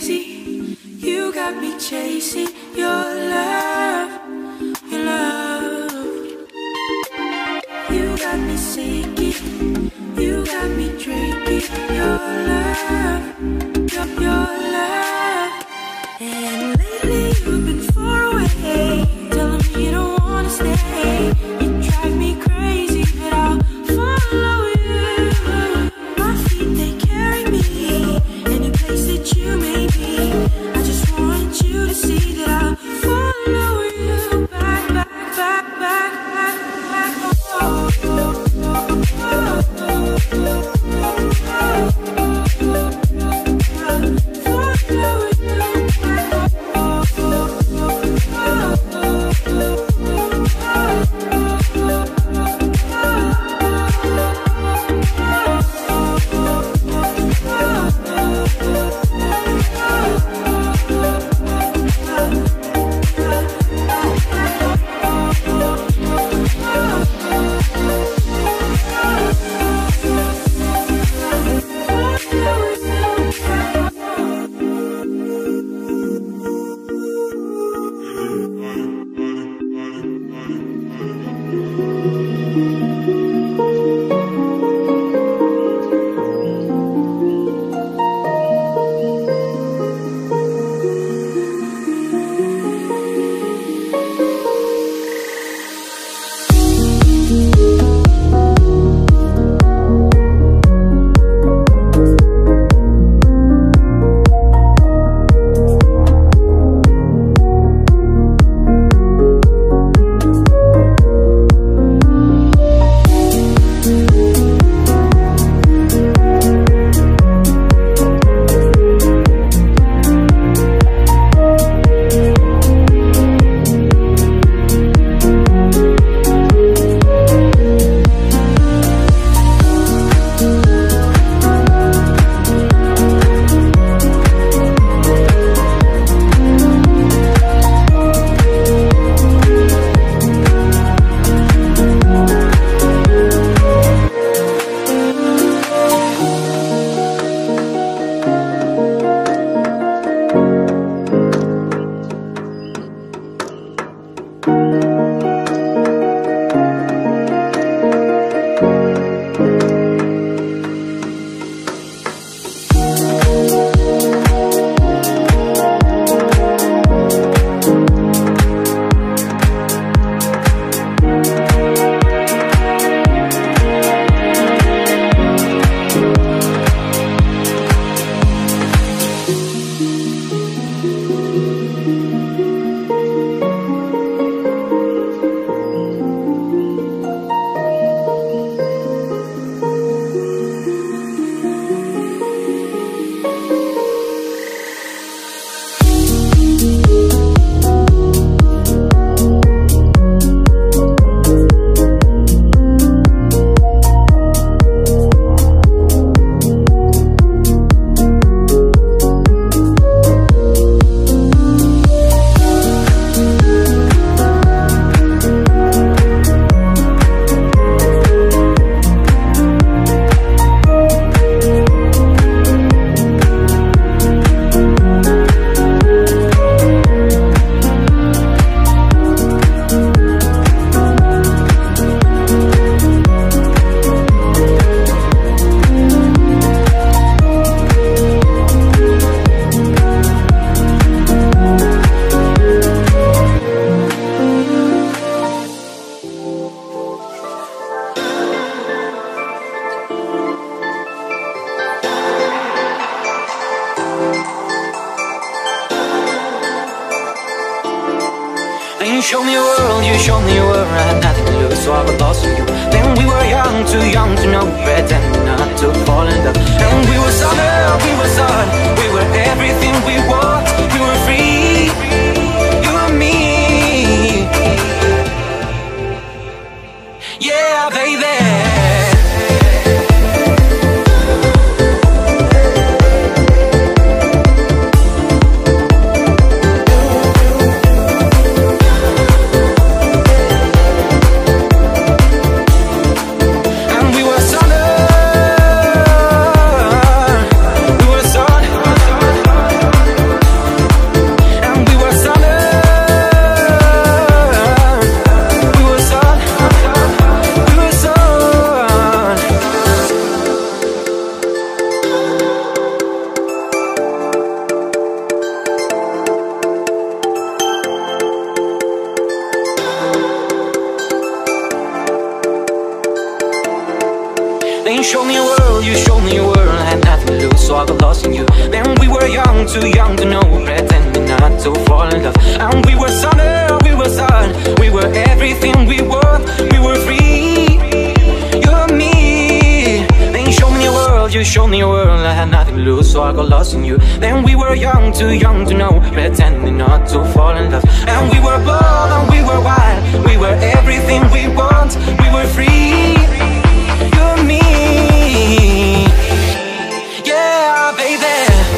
crazy. You got me chasing your love, your love. You got me sinking, you got me drinking your love, your, your love. And lately you've been far away, telling me you don't wanna stay. You drive me crazy, but I'll follow you. My feet, they carry me any place that you may be. I just want you to see that I'll follow you back, back, back, back, back, back. Oh, oh, oh, oh, oh, oh, You showed me a world, you showed me a world. I had nothing to lose, so I got lost in you. Then we were young, too young to know, pretending not to fall in love. And we were summer, we were sun, we were everything we want. We were free, you and me. Yeah, baby. show me a world, you showed me a world. I had nothing to lose, so I got lost in you. Then we were young, too young to know, pretending not to fall in love. And we were summer, we were sun, we were everything we were. We were free, you and me. Then you showed me a world, you showed me a world. I had nothing to lose, so I got lost in you. Then we were young, too young to know, pretending not to fall in love. And we were bold and we were wild, we were everything we want. We were free, you and me. Yeah, baby.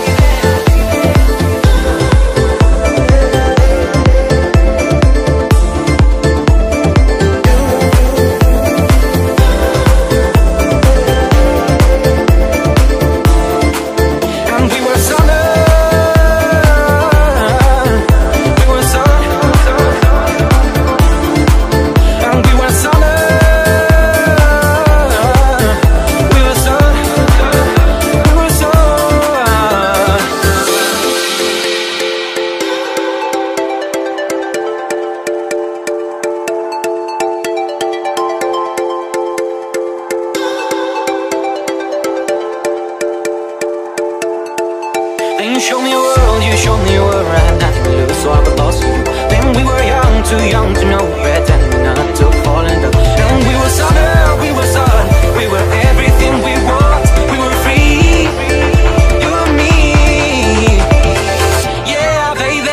You showed me a world, you showed me a world. I had nothing to lose, so I got lost in you. Then we were young, too young to know, pretending not to fall in love. And we were summer, we were sun, we were everything we want. We were free, you and me. Yeah, baby.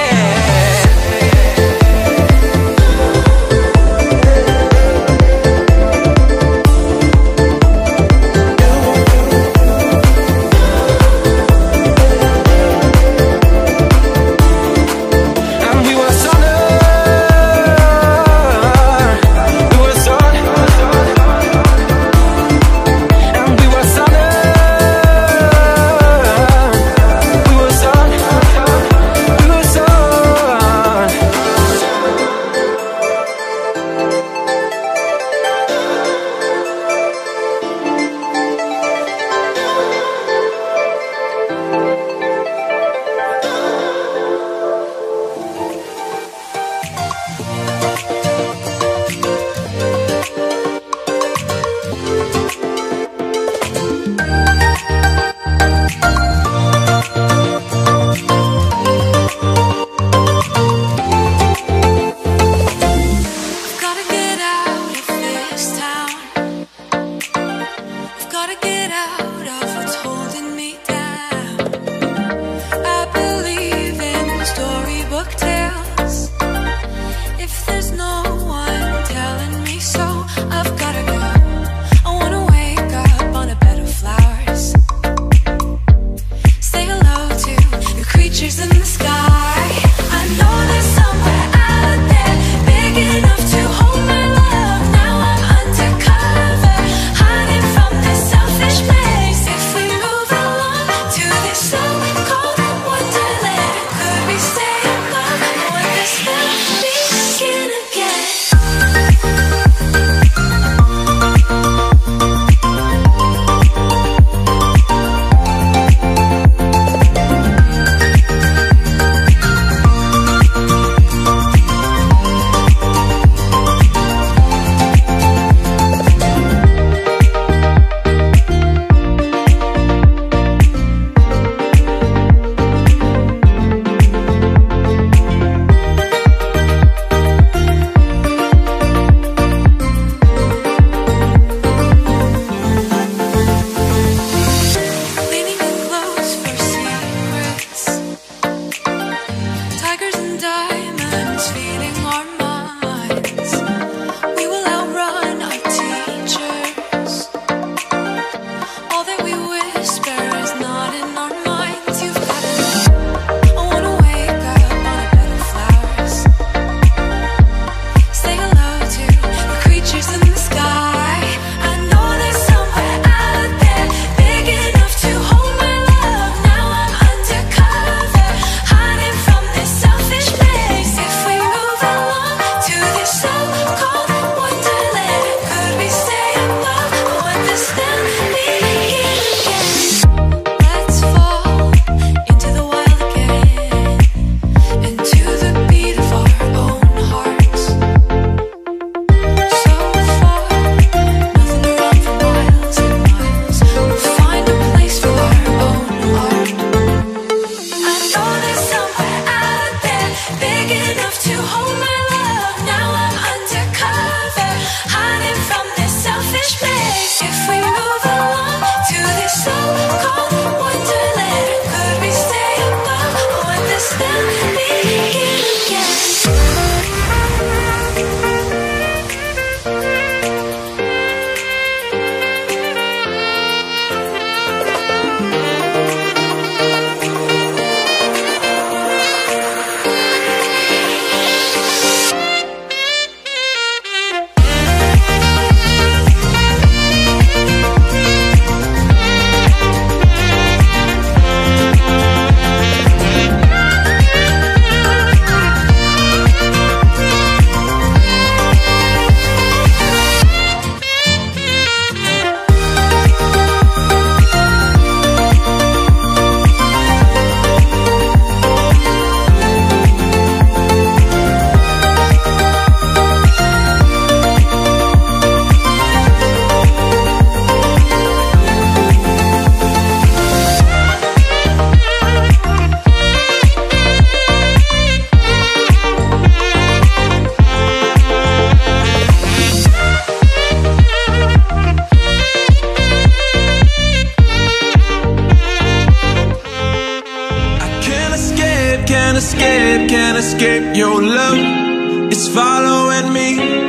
can't escape, can't escape your love. It's following me.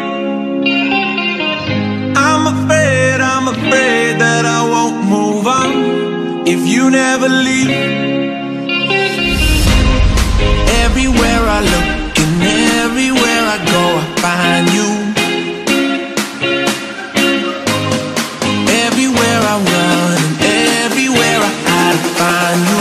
I'm afraid, I'm afraid that I won't move on if you never leave. Everywhere I look and everywhere I go, I find you. Everywhere I run and everywhere I hide, I find you.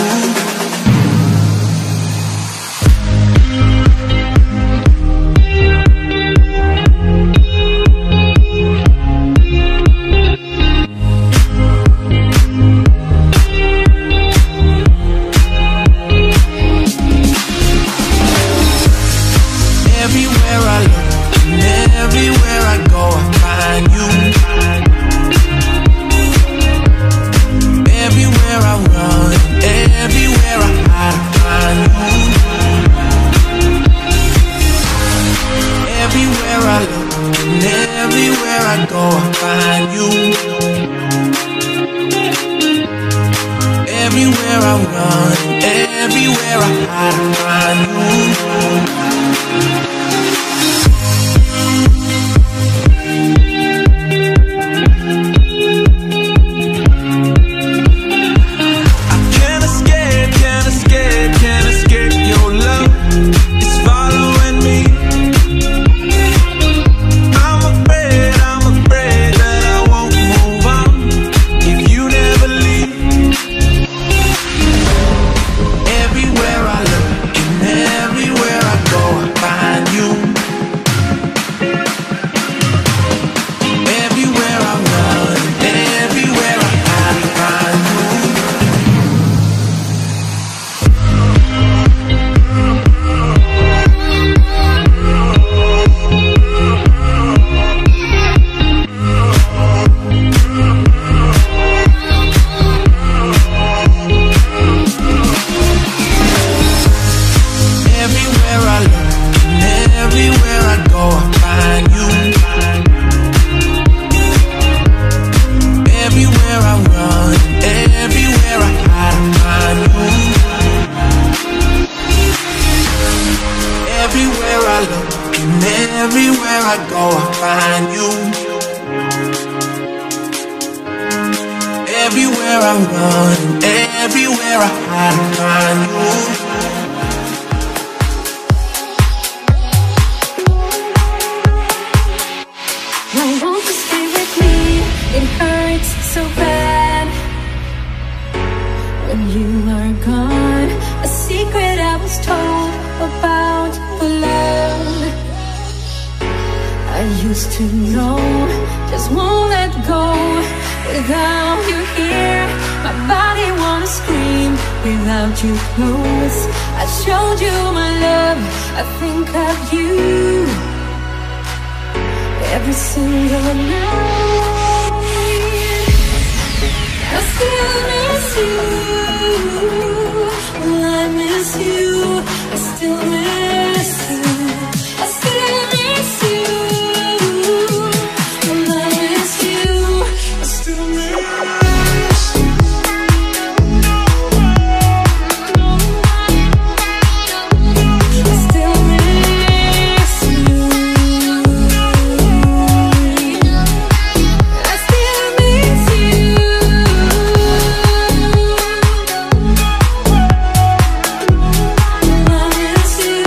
You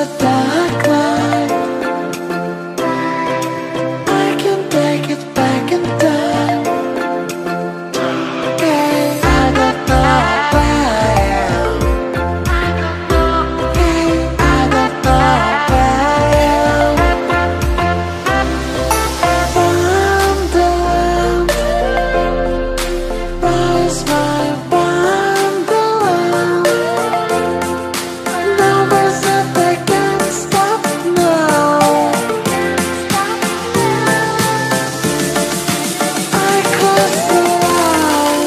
a dark night. I can take it back in time. Hey, I don't know where I am. Hey, I don't know where I am. Wonderland, rise my wonderland. Numbers that they can't stop now. I close the line,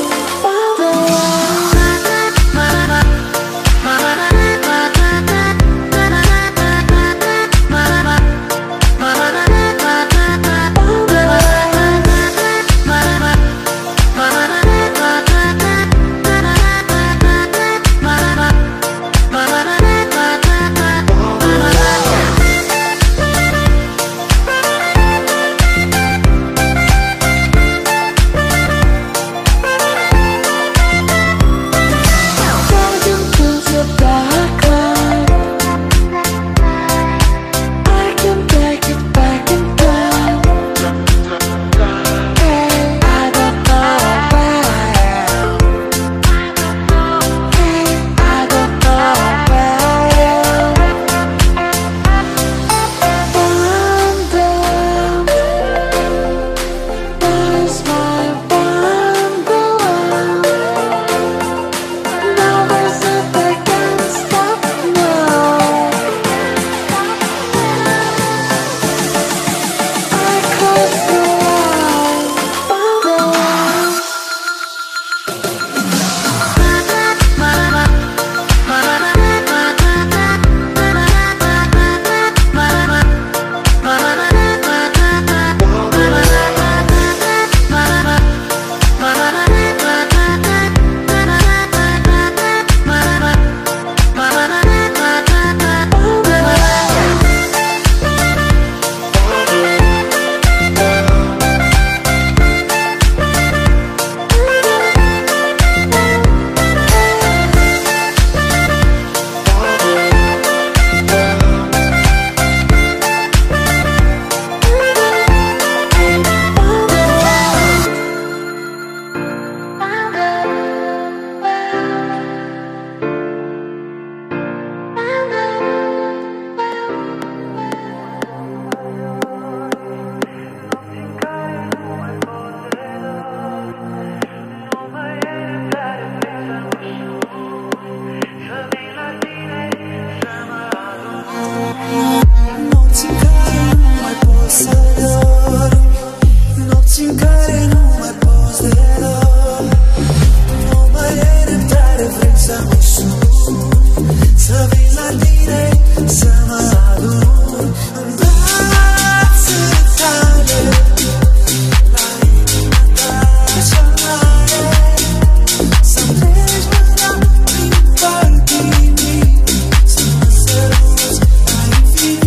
I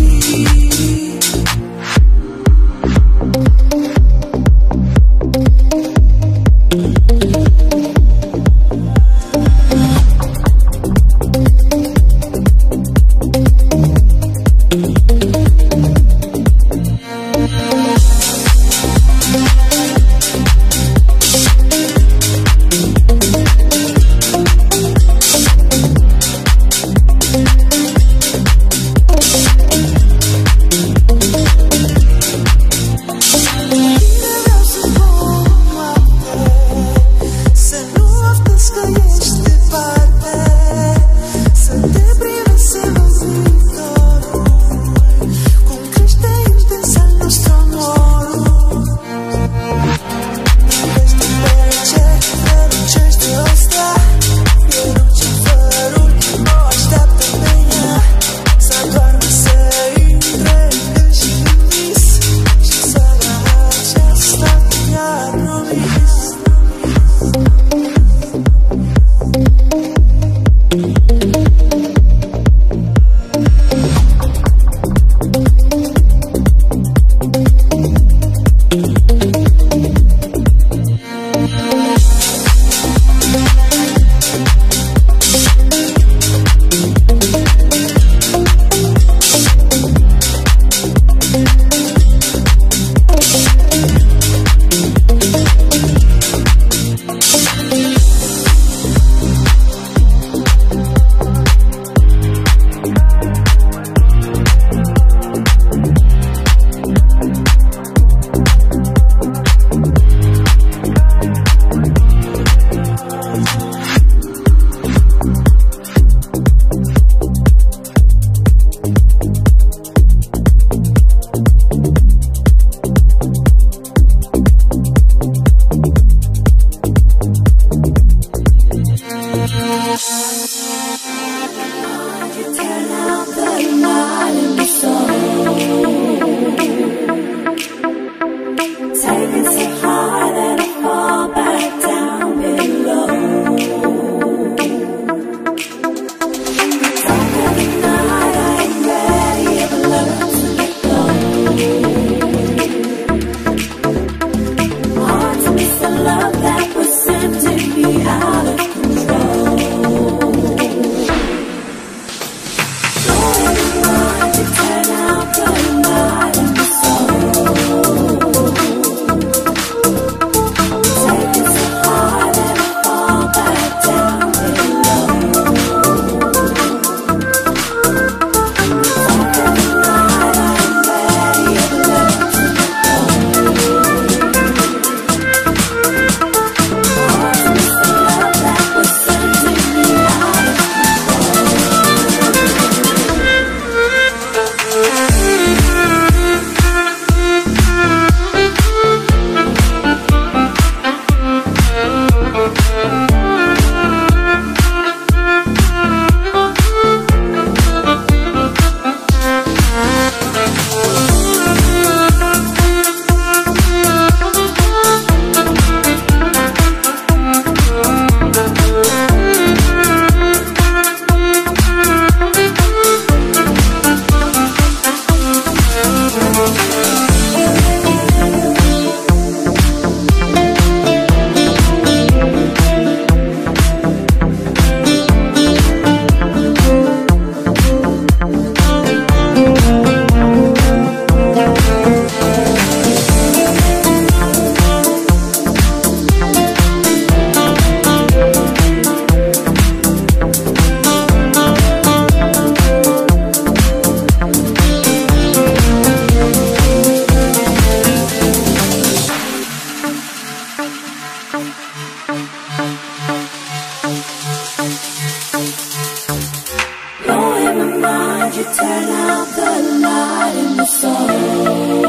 out the light in the soul.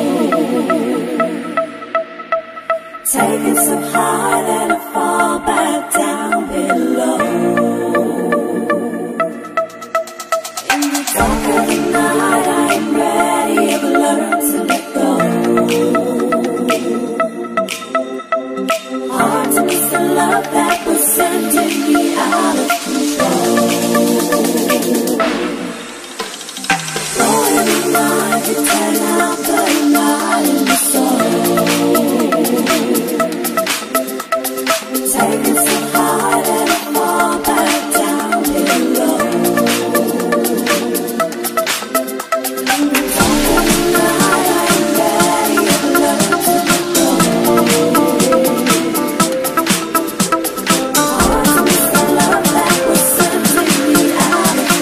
Take it so high that I fall back down below. In the dark of the night, I am ready. I've learned to let go. Hard to miss the love that was sending me out of control. Blowing my mind to turn out the light in the soul. Take it so high that I fall back down below. In the dark of the night, I am ready. I've learned to let go. Hard to miss the love that was sending me out of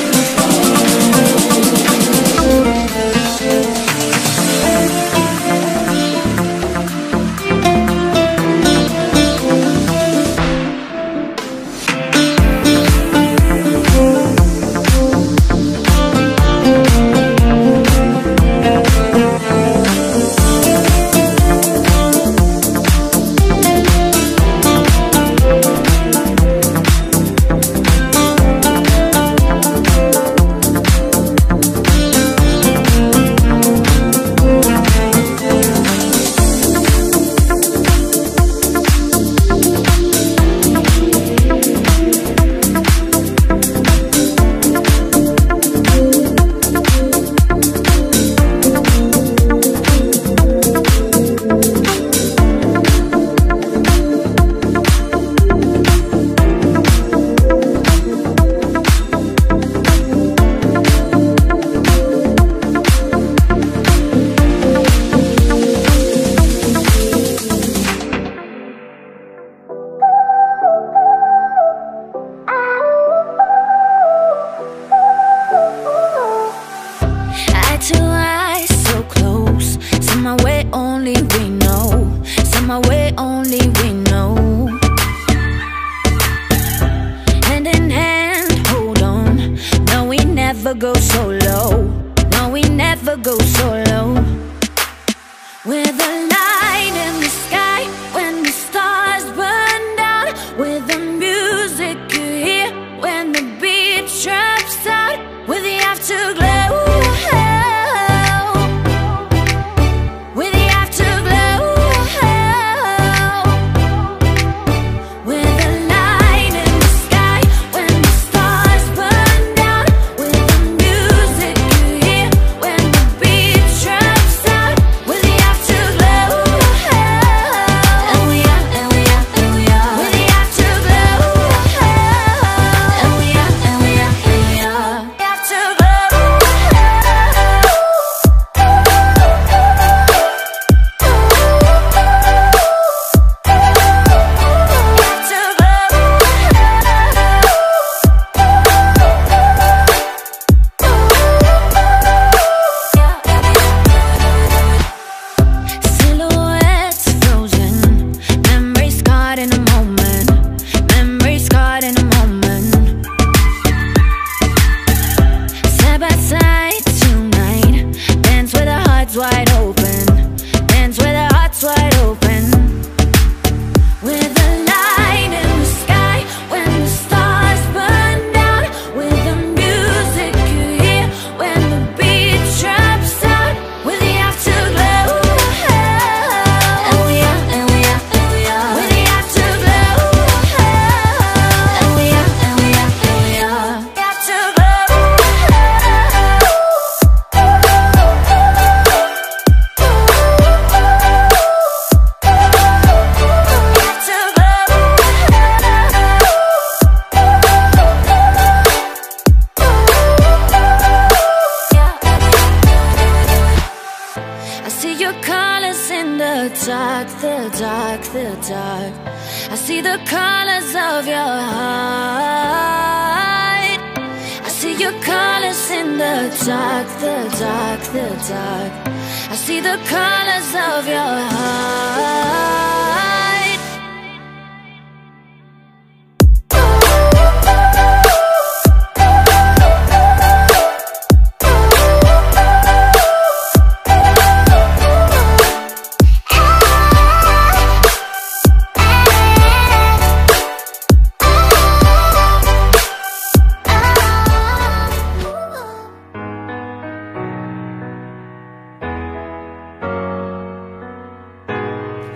go so low. No, we never go so low. With a light in the sky when the stars burn down. With the music you hear when the beat drops out. With the afterglow. With the afterglow. With a light in the sky when the stars burn down. With the music you hear when the beat drops out. With the afterglow. And we are, and we are, and we are. With the afterglow. And we are, and we are, and we are. Afterglow. Silhouettes frozen, memories scarred in a moment, memories scarred in a moment. Side by side tonight, dance with our hearts wide open, dance with our hearts wide open. With a light in the sky when the stars burn down. With the music you hear when the beat drops out. With the afterglow. And we are, and we are, and we are. With the afterglow. And we are, and we are, and we are. Afterglow. I see your colors in the dark, the dark, the dark. I see the colors of your heart. I see your colors in the dark, the dark, the dark. I see the colors of your heart.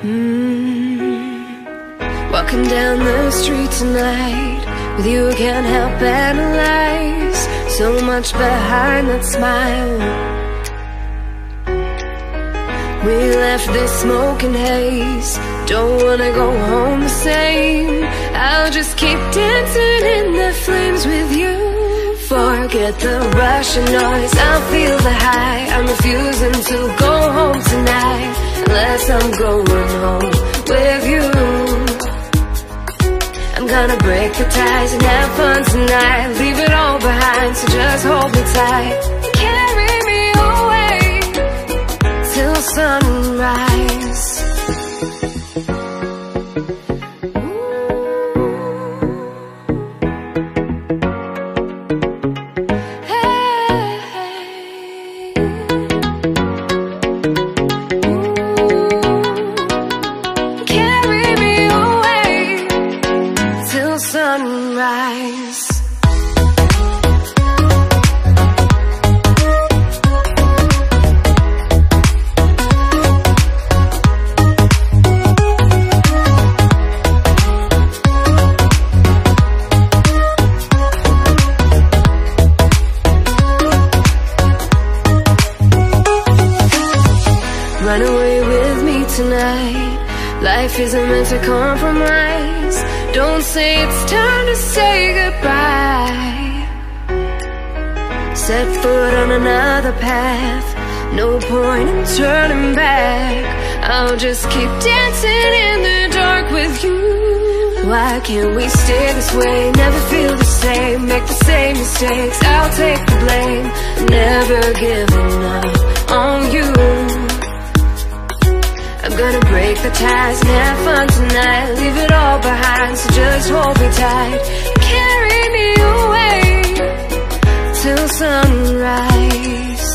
Walking down the street tonight, with you I can't help analyze so much behind that smile. We left this smoking haze, don't wanna go home the same. I'll just keep dancing in the flames with you. Forget the rush and noise, I'll feel the high. I'm refusing to go home tonight unless I'm going home with you. I'm gonna break the ties and have fun tonight. Leave it all behind, so just hold me tight. Carry me away till sunrise. Run away with me tonight. Life isn't meant to compromise. Don't say it's time to say goodbye. Set foot on another path, no point in turning back. I'll just keep dancing in the dark with you. Why can't we stay this way? Never feel the same, make the same mistakes. I'll take the blame, never giving up on you. I'm gonna break the ties and have fun tonight. Leave it all behind, so just hold me tight. Carry me away till sunrise.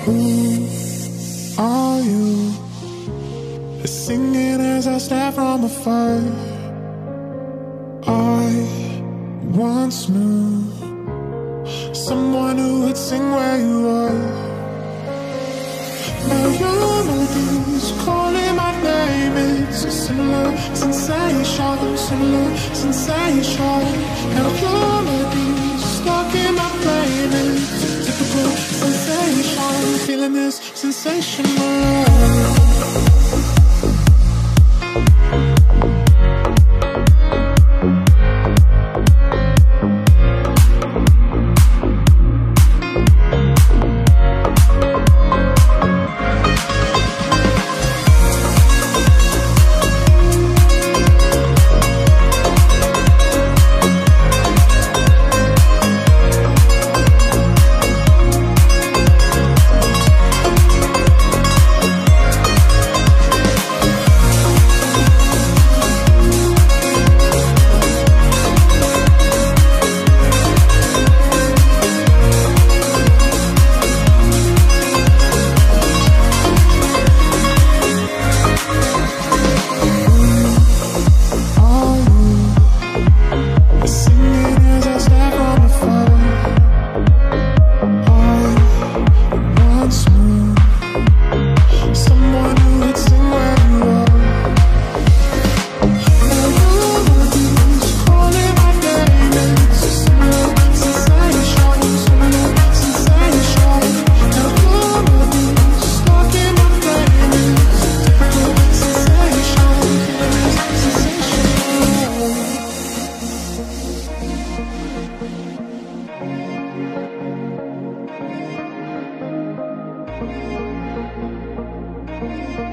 Are you singing as I stare from afar? I once knew someone who would sing where you are. Now your melodies calling my name. It's a similar sensation, similar sensation. Now your melodies stuck in my brain. It's a typical sensation, feeling this sensational.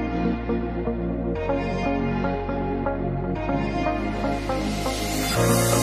Bye.